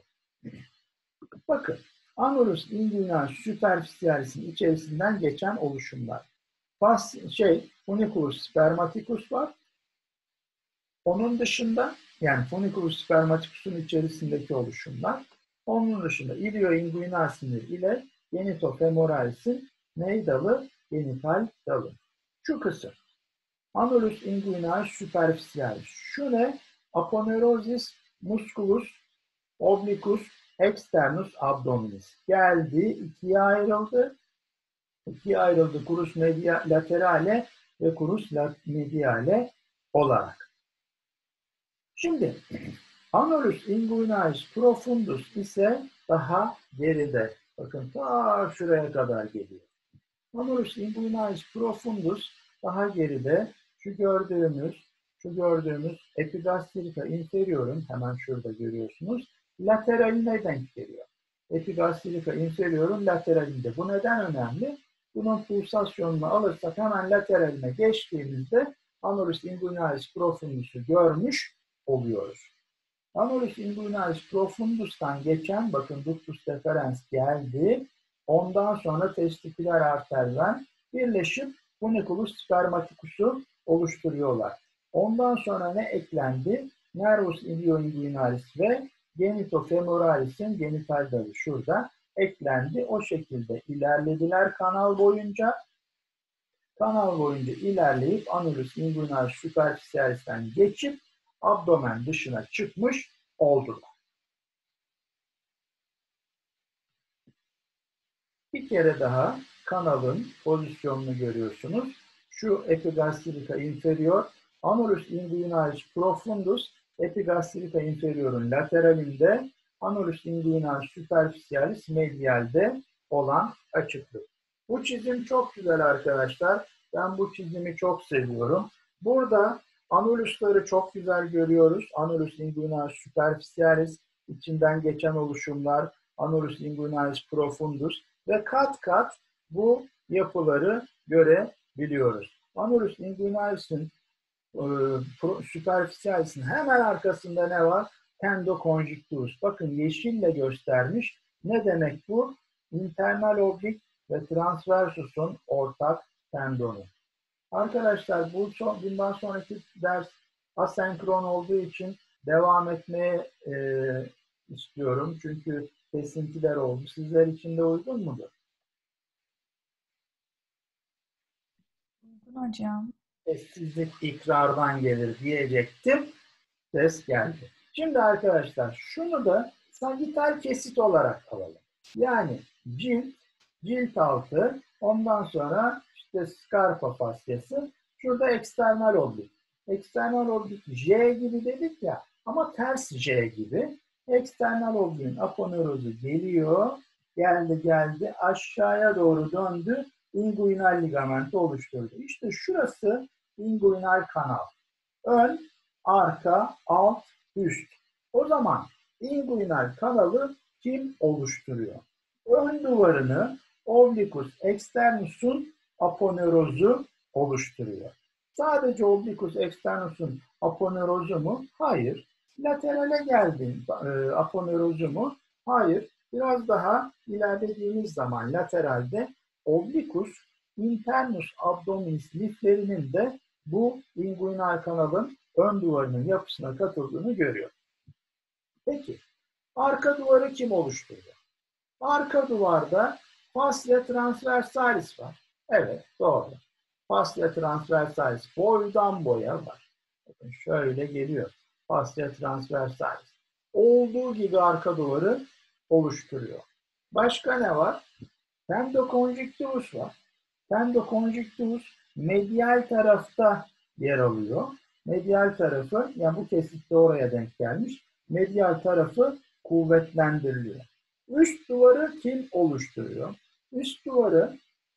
Bakın annulus inguinalis superficialis'in içerisinden geçen oluşumlar. Funiculus spermaticus var. Onun dışında yani funiculus spermaticus'un içerisindeki oluşumlar. Onun dışında ilioinguinal sinir ile genitofemoralis'in ney dalı? Genital dalı. Şu kısım. Annulus inguinalis superficialis. Şu ne? Aponeurosis musculus obliquus externus abdominis. Geldi, ikiye ayrıldı. Crus laterale ve crus mediale olarak. Şimdi annulus inguinalis profundus ise daha geride. Bakın ta şuraya kadar geliyor. Annulus inguinalis profundus daha geride. Şu gördüğümüz epigastrika inferior'un hemen şurada görüyorsunuz. Lateraline denk geliyor. Epigastrika inferior'un lateralinde. Bu neden önemli? Bunun pulsasyonunu alırsak hemen lateraline geçtiğimizde annulus inguinalis profundus'u görmüş oluyoruz. Annulus inguinalis profundus'tan geçen bakın ductus deferens geldi. Ondan sonra testiküler arterven birleşip funiculus spermaticus'u oluşturuyorlar. Ondan sonra ne eklendi? Nervus ilioinguinalis ve genitofemoralis'in genital dalı şurada eklendi. O şekilde ilerlediler kanal boyunca. Kanal boyunca ilerleyip annulus inguinalis superficialis'ten geçip abdomen dışına çıkmış oldular. Bir kere daha kanalın pozisyonunu görüyorsunuz. Şu epigastrika inferior, annulus inguinalis profundus, epigastrika inferior'un lateralinde, annulus inguinalis superficialis medialde olan açıklık. Bu çizim çok güzel arkadaşlar. Ben bu çizimi çok seviyorum. Burada annulusları çok güzel görüyoruz. Annulus inguinalis superficialis, içinden geçen oluşumlar, annulus inguinalis profundus ve kat kat bu yapıları görebiliyoruz. Annulus inguinalis'in superficialis'in hemen arkasında ne var? Tendo conjunctivus. Bakın yeşille göstermiş. Ne demek bu? Internal oblik ve transversus'un ortak tendonu. Arkadaşlar bundan sonraki ders asenkron olduğu için devam etmeye istiyorum. Çünkü kesintiler oldu. Sizler için de uygun mudur? Uygun hocam. Sessizlik ikrardan gelir diyecektim. Ses geldi. Şimdi arkadaşlar şunu da sagital kesit olarak alalım. Yani cilt altı, ondan sonra işte scarpa fasciası, şurada eksternal oblik. Eksternal oblik J gibi dedik ya ama ters J gibi. Eksternal obliğin aponeurozu geliyor, geldi aşağıya doğru döndü, inguinal ligamenti oluşturdu. İşte şurası inguinal kanal. Ön arka, alt, üst. O zaman inguinal kanalı kim oluşturuyor? Ön duvarını obliquus externus'un aponeurozu oluşturuyor. Sadece obliquus externus'un aponeurozu mu? Hayır. Laterale geldiğin aponeurozu mu? Hayır. Biraz daha ilerlediğimiz zaman lateralde obliquus internus abdominis liflerinin de bu inguinal kanalın ön duvarının yapısına katıldığını görüyor. Peki, arka duvarı kim oluşturuyor? Arka duvarda fascia transversalis var. Evet, doğru. Fascia transversalis boydan boya var. Bakın şöyle geliyor. Fascia transversalis. Olduğu gibi arka duvarı oluşturuyor. Başka ne var? Tendoconjunctivus var. Tendoconjunctivus medial tarafta yer alıyor. Medial tarafı, yani bu kesit de oraya denk gelmiş. Medial tarafı kuvvetlendiriliyor. Üst duvarı kim oluşturuyor? Üst duvarı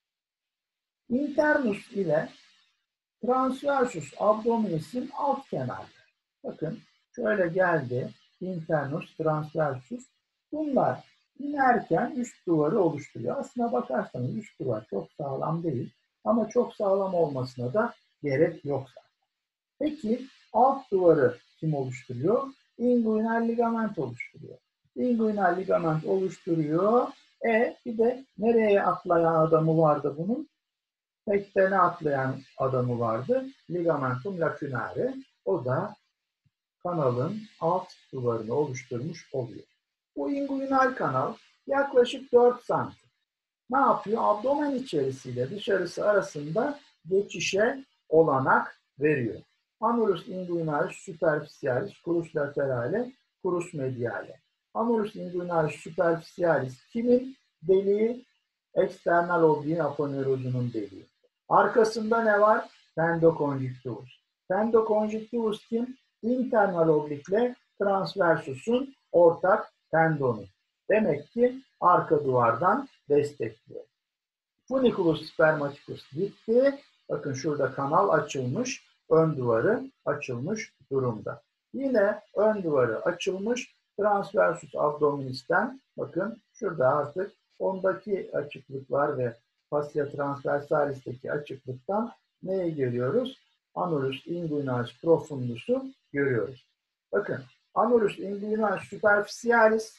internus ile transversus abdominis'in alt kenarı. Bakın şöyle geldi. Internus, transversus. Bunlar inerken üst duvarı oluşturuyor. Aslına bakarsanız üst duvar çok sağlam değil. Ama çok sağlam olmasına da gerek yok zaten. Peki alt duvarı kim oluşturuyor? Inguinal ligament oluşturuyor. Inguinal ligament oluşturuyor. Bir de nereye atlayan adamı vardı bunun? Pektene atlayan adamı vardı. Ligamentum lacunare. O da kanalın alt duvarını oluşturmuş oluyor. Bu inguinal kanal yaklaşık 4 santim. Ne yapıyor? Abdomen içerisiyle dışarısı arasında geçişe olanak veriyor. Annulus inguinalis superficialis, crus laterale, crus mediale. Annulus inguinalis superficialis kimin deliği? Eksternal obliğin aponeurozunun deliği. Arkasında ne var? Tendoconjunctivus. Tendoconjunctivus kim? Internal oblikle transversus'un ortak tendonu. Demek ki arka duvardan destekliyor. Funiculus spermaticus gitti. Bakın şurada kanal açılmış. Ön duvarı açılmış durumda. Yine ön duvarı açılmış. Transversus abdominis'ten bakın şurada artık ondaki açıklıklar ve fascia transversalis'teki açıklıktan neye görüyoruz? Annulus inguinalis profundus'u görüyoruz. Bakın annulus inguinalis superficialis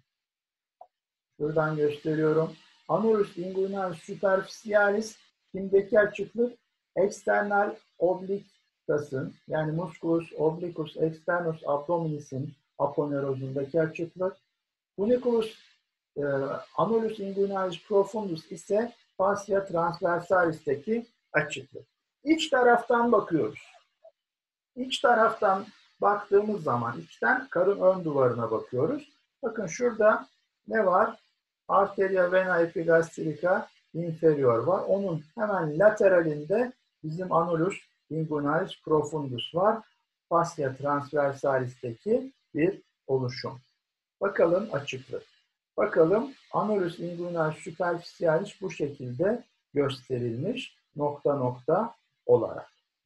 şuradan gösteriyorum. Annulus inguinalis superficialis kimdeki açıklık? External obliquus'un yani musculus obliquus externus abdominis'in aponeurozundaki açıklık. Funiculus annulus inguinalis profundus ise fascia transversalis'teki açıklık. İç taraftan bakıyoruz. İç taraftan baktığımız zaman içten karın ön duvarına bakıyoruz. Bakın şurada ne var? Arteria vena epigastrica inferior var. Onun hemen lateralinde bizim annulus inguinalis profundus var. Fascia transversalis'teki bir oluşum. Bakalım açıklık. Bakalım annulus inguinalis superficialis bu şekilde gösterilmiş nokta nokta olarak.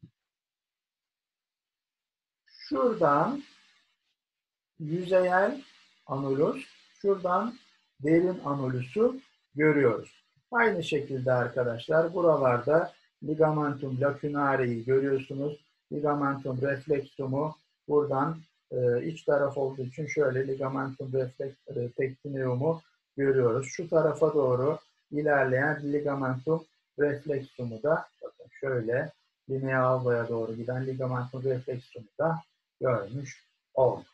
Şuradan yüzeyel annulus, şuradan derin annulusu görüyoruz. Aynı şekilde arkadaşlar buralarda ligamentum lacunare'yi görüyorsunuz. Ligamentum reflexum'u buradan iç taraf olduğu için şöyle ligamentum pectineum'u görüyoruz. Şu tarafa doğru ilerleyen ligamentum reflexum'u da bakın şöyle linea alba'ya doğru giden ligamentum reflexum'u da görmüş olduk.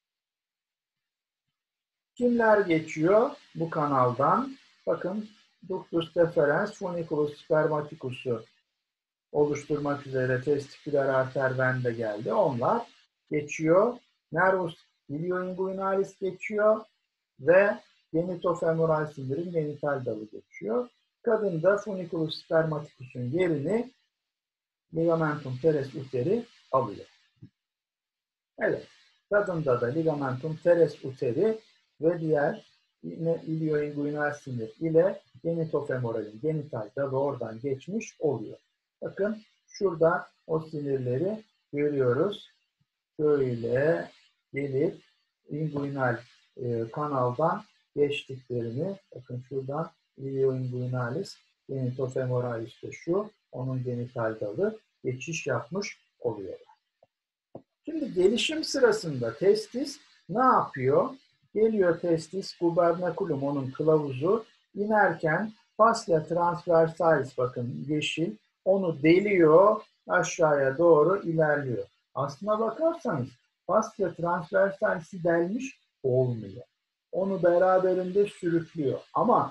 Kimler geçiyor bu kanaldan? Bakın ductus deferens funiculus spermaticus'u oluşturmak üzere testiküler arter vende geldi. Onlar geçiyor. Nervus ilioinguinalis geçiyor ve genitofemoral sindirim genital dalı geçiyor. Kadında funiculus spermaticus'un yerini ligamentum teres uteri alıyor. Evet. Kadında da ligamentum teres uteri ve diğer ilioinguinal sinir ile genitofemoralin genital dalı oradan geçmiş oluyor. Bakın şurada o sinirleri görüyoruz. şöyle gelip inguinal kanaldan geçtiklerini, bakın şuradan ilioinguinalis genitofemoralis de şu, onun genital dalı geçiş yapmış oluyor. Şimdi gelişim sırasında testis ne yapıyor? Geliyor testis, gubernaculum onun kılavuzu, inerken fascia transversalis, bakın yeşil, onu deliyor, aşağıya doğru ilerliyor. Aslına bakarsanız fascia transversalis'i delmiş olmuyor. Onu beraberinde sürüklüyor. Ama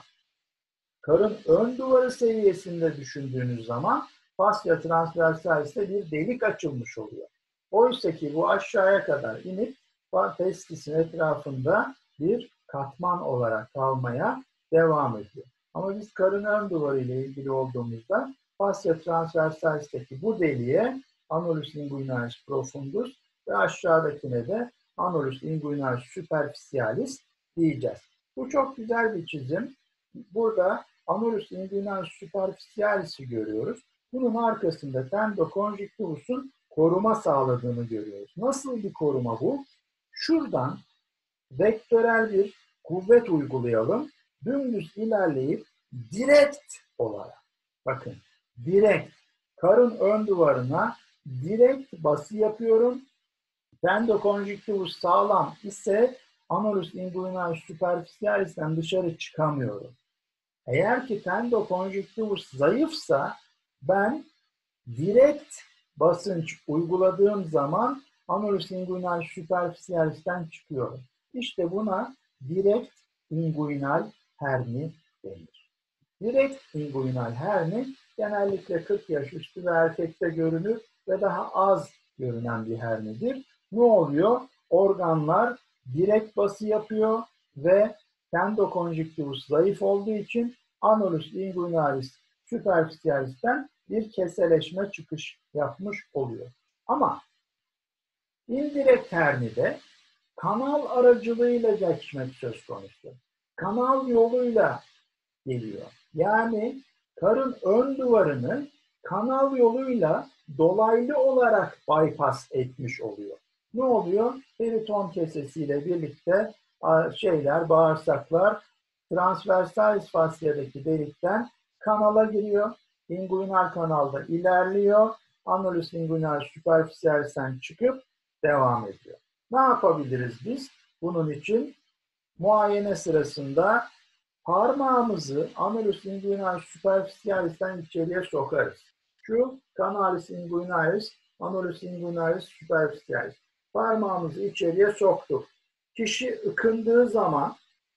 karın ön duvarı seviyesinde düşündüğünüz zaman fascia transversalis'te bir delik açılmış oluyor. Oysa ki bu aşağıya kadar inip testisin etrafında bir katman olarak kalmaya devam ediyor. Ama biz karın ön duvarı ile ilgili olduğumuzda fascia transversalis'teki bu deliğe annulus inguinalis profundus ve aşağıdakine de annulus inguinalis superficialis diyeceğiz. Bu çok güzel bir çizim. Burada annulus inguinalis superficialis'i görüyoruz. Bunun arkasında tendo conjunctivus'un koruma sağladığını görüyoruz. Nasıl bir koruma bu? Şuradan vektörel bir kuvvet uygulayalım. Dümdüz ilerleyip direkt olarak, bakın direkt karın ön duvarına direkt bası yapıyorum. Tendo conjunctivus sağlam ise annulus inguinalis superficialis'ten dışarı çıkamıyorum. Eğer ki tendo conjunctivus zayıfsa ben direkt basınç uyguladığım zaman annulus inguinal superficialis'ten çıkıyorum. İşte buna direkt inguinal herni denir. Direkt inguinal herni genellikle 40 yaş üstü ve erkekte görünür ve daha az görünen bir hernidir. Ne oluyor? Organlar direkt bası yapıyor ve tendo conjunctivus zayıf olduğu için annulus inguinalis superficialis'ten bir keseleşme çıkış yapmış oluyor. Ama indirekt hernide kanal aracılığıyla geçmek söz konusu. Kanal yoluyla geliyor. Yani karın ön duvarını kanal yoluyla dolaylı olarak bypass etmiş oluyor. Ne oluyor? Periton kesesiyle birlikte bağırsaklar transversalis fasciadaki delikten kanala giriyor. Inguinal kanalda ilerliyor. Annulus inguinalis superficialis'ten çıkıp devam ediyor. Ne yapabiliriz biz? Bunun için muayene sırasında parmağımızı annulus inguinalis superficialis'ten içeriye sokarız. Şu canalis inguinalis, annulus inguinalis superficialis. Parmağımızı içeriye soktuk. Kişi ıkındığı zaman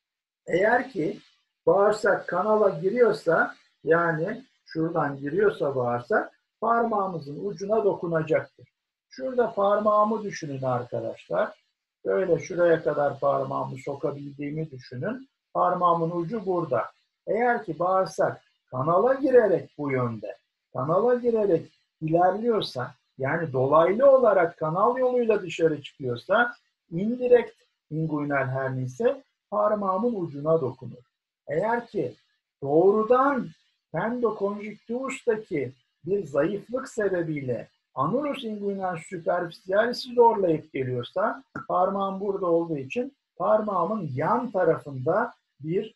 eğer ki bağırsak kanala giriyorsa, yani şuradan giriyorsa bağırsak, parmağımızın ucuna dokunacaktır. Şurada parmağımı düşünün arkadaşlar. Böyle şuraya kadar parmağımı sokabildiğimi düşünün. Parmağımın ucu burada. Eğer ki bağırsak kanala girerek bu yönde, kanala girerek ilerliyorsa, yani dolaylı olarak kanal yoluyla dışarı çıkıyorsa, indirekt inguinal herni ise parmağımın ucuna dokunur. Eğer ki doğrudan tendo conjunctivus'taki bir zayıflık sebebiyle annulus inguinal superficialis'i zorlayıp geliyorsa, parmağım burada olduğu için parmağımın yan tarafında bir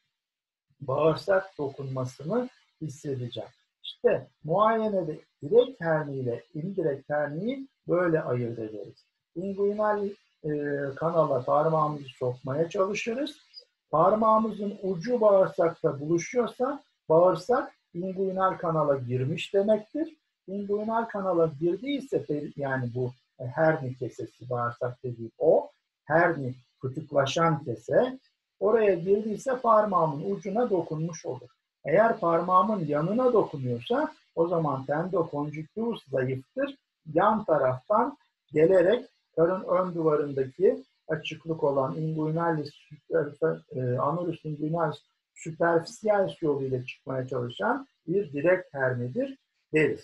bağırsak dokunmasını hissedeceğim. İşte muayenede direkt herni ile indirekt herniyi böyle ayırt ederiz. Inguinal kanala parmağımızı sokmaya çalışırız. Parmağımızın ucu bağırsakta buluşuyorsa bağırsak inguinal kanala girmiş demektir. Inguinal kanala girdiyse, yani bu herni kesesi, bağırsak dediğim o herni fıtıklaşan kese, oraya girdiyse parmağımın ucuna dokunmuş olur. Eğer parmağımın yanına dokunuyorsa o zaman tendo conjunctivus zayıftır. Yan taraftan gelerek karın ön duvarındaki açıklık olan inguinalis, annulus inguinalis superficialis yoluyla çıkmaya çalışan bir direkt hernidir deriz.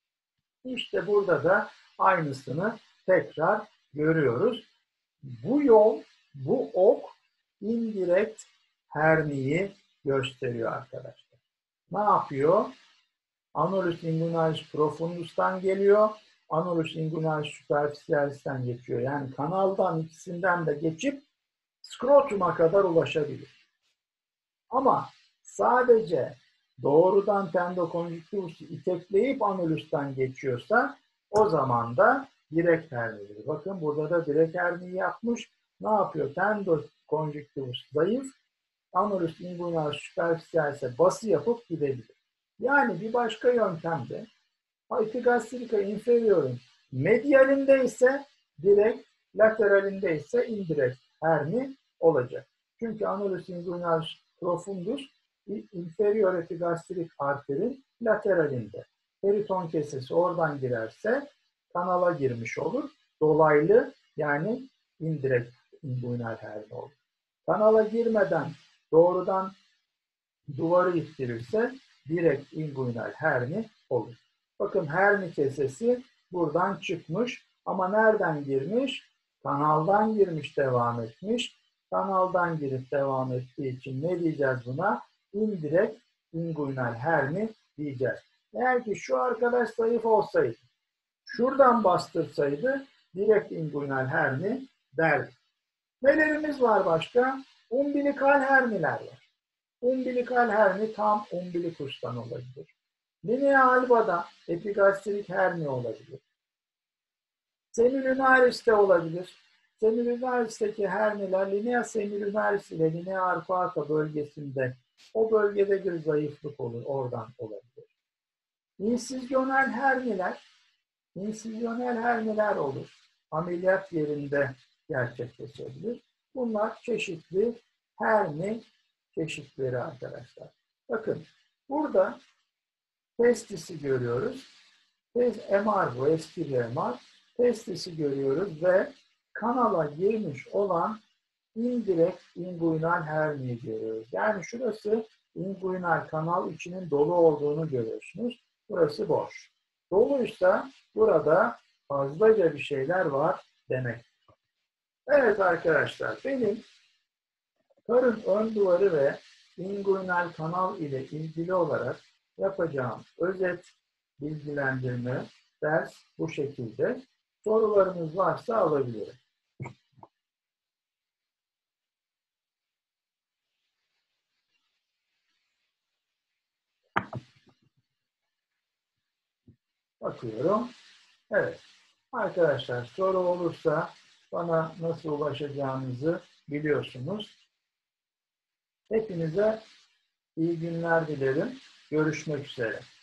İşte burada da aynısını tekrar görüyoruz. Bu yol, bu ok indirekt herniyi gösteriyor arkadaşlar. Ne yapıyor? Annulus inguinalis profundus'tan geliyor. Anulus inguinalis superficialis'ten geçiyor. Yani kanaldan ikisinden de geçip skrotuma kadar ulaşabilir. Ama sadece doğrudan tendokonjüktivusu itekleyip anülustan geçiyorsa o zaman da direkt hernidir. Bakın burada da direkt herniyi yapmış. Ne yapıyor? Tendokonjüktivus zayıf, anulus inguinalis superficialis'e bası yapıp gidebilir. Yani bir başka yöntemde epigastrika inferior'un medialinde ise direkt, lateralinde ise indirekt herni olacak. Çünkü anulus inguinalis profundus inferior epigastrik arterin lateralinde. Periton kesesi oradan girerse kanala girmiş olur. Dolaylı yani indirekt inguinal herni olur. Kanala girmeden doğrudan duvarı ittirirse direkt inguinal herni olur. Bakın herni kesesi buradan çıkmış ama nereden girmiş? Kanaldan girmiş, devam etmiş. Kanaldan girip devam ettiği için ne diyeceğiz buna? İndirekt inguinal herni diyeceğiz. Eğer ki şu arkadaş zayıf olsaydı, şuradan bastırsaydı direkt inguinal herni derdi. Nelerimiz var başka? Umbilikal herniler var. Umbilikal herni tam umbilikustan olabilir. Linea alba'da epigastrik herni olabilir. Semilunaris'te olabilir. Semilunaris'teki herniler linea semilunaris ile linea arcuata bölgesinde o bölgede bir zayıflık olur. Oradan olabilir. İnsizyonel herniler olur. Ameliyat yerinde gerçekleşebilir. Bunlar çeşitli herni çeşitleri arkadaşlar. Bakın burada testisi görüyoruz. MR bu eski bir MR. Testisi görüyoruz ve kanala girmiş olan indirekt inguinal herniyi görüyoruz. Yani şurası inguinal kanal içinin dolu olduğunu görüyorsunuz. Burası boş. Doluysa burada fazlaca bir şeyler var demek. Evet arkadaşlar, benim karın ön duvarı ve inguinal kanal ile ilgili olarak yapacağım özet bilgilendirme ders bu şekilde. Sorularınız varsa alabilirim. Bakıyorum. Evet. Arkadaşlar soru olursa bana nasıl ulaşacağınızı biliyorsunuz. Hepinize iyi günler dilerim. Görüşmek üzere.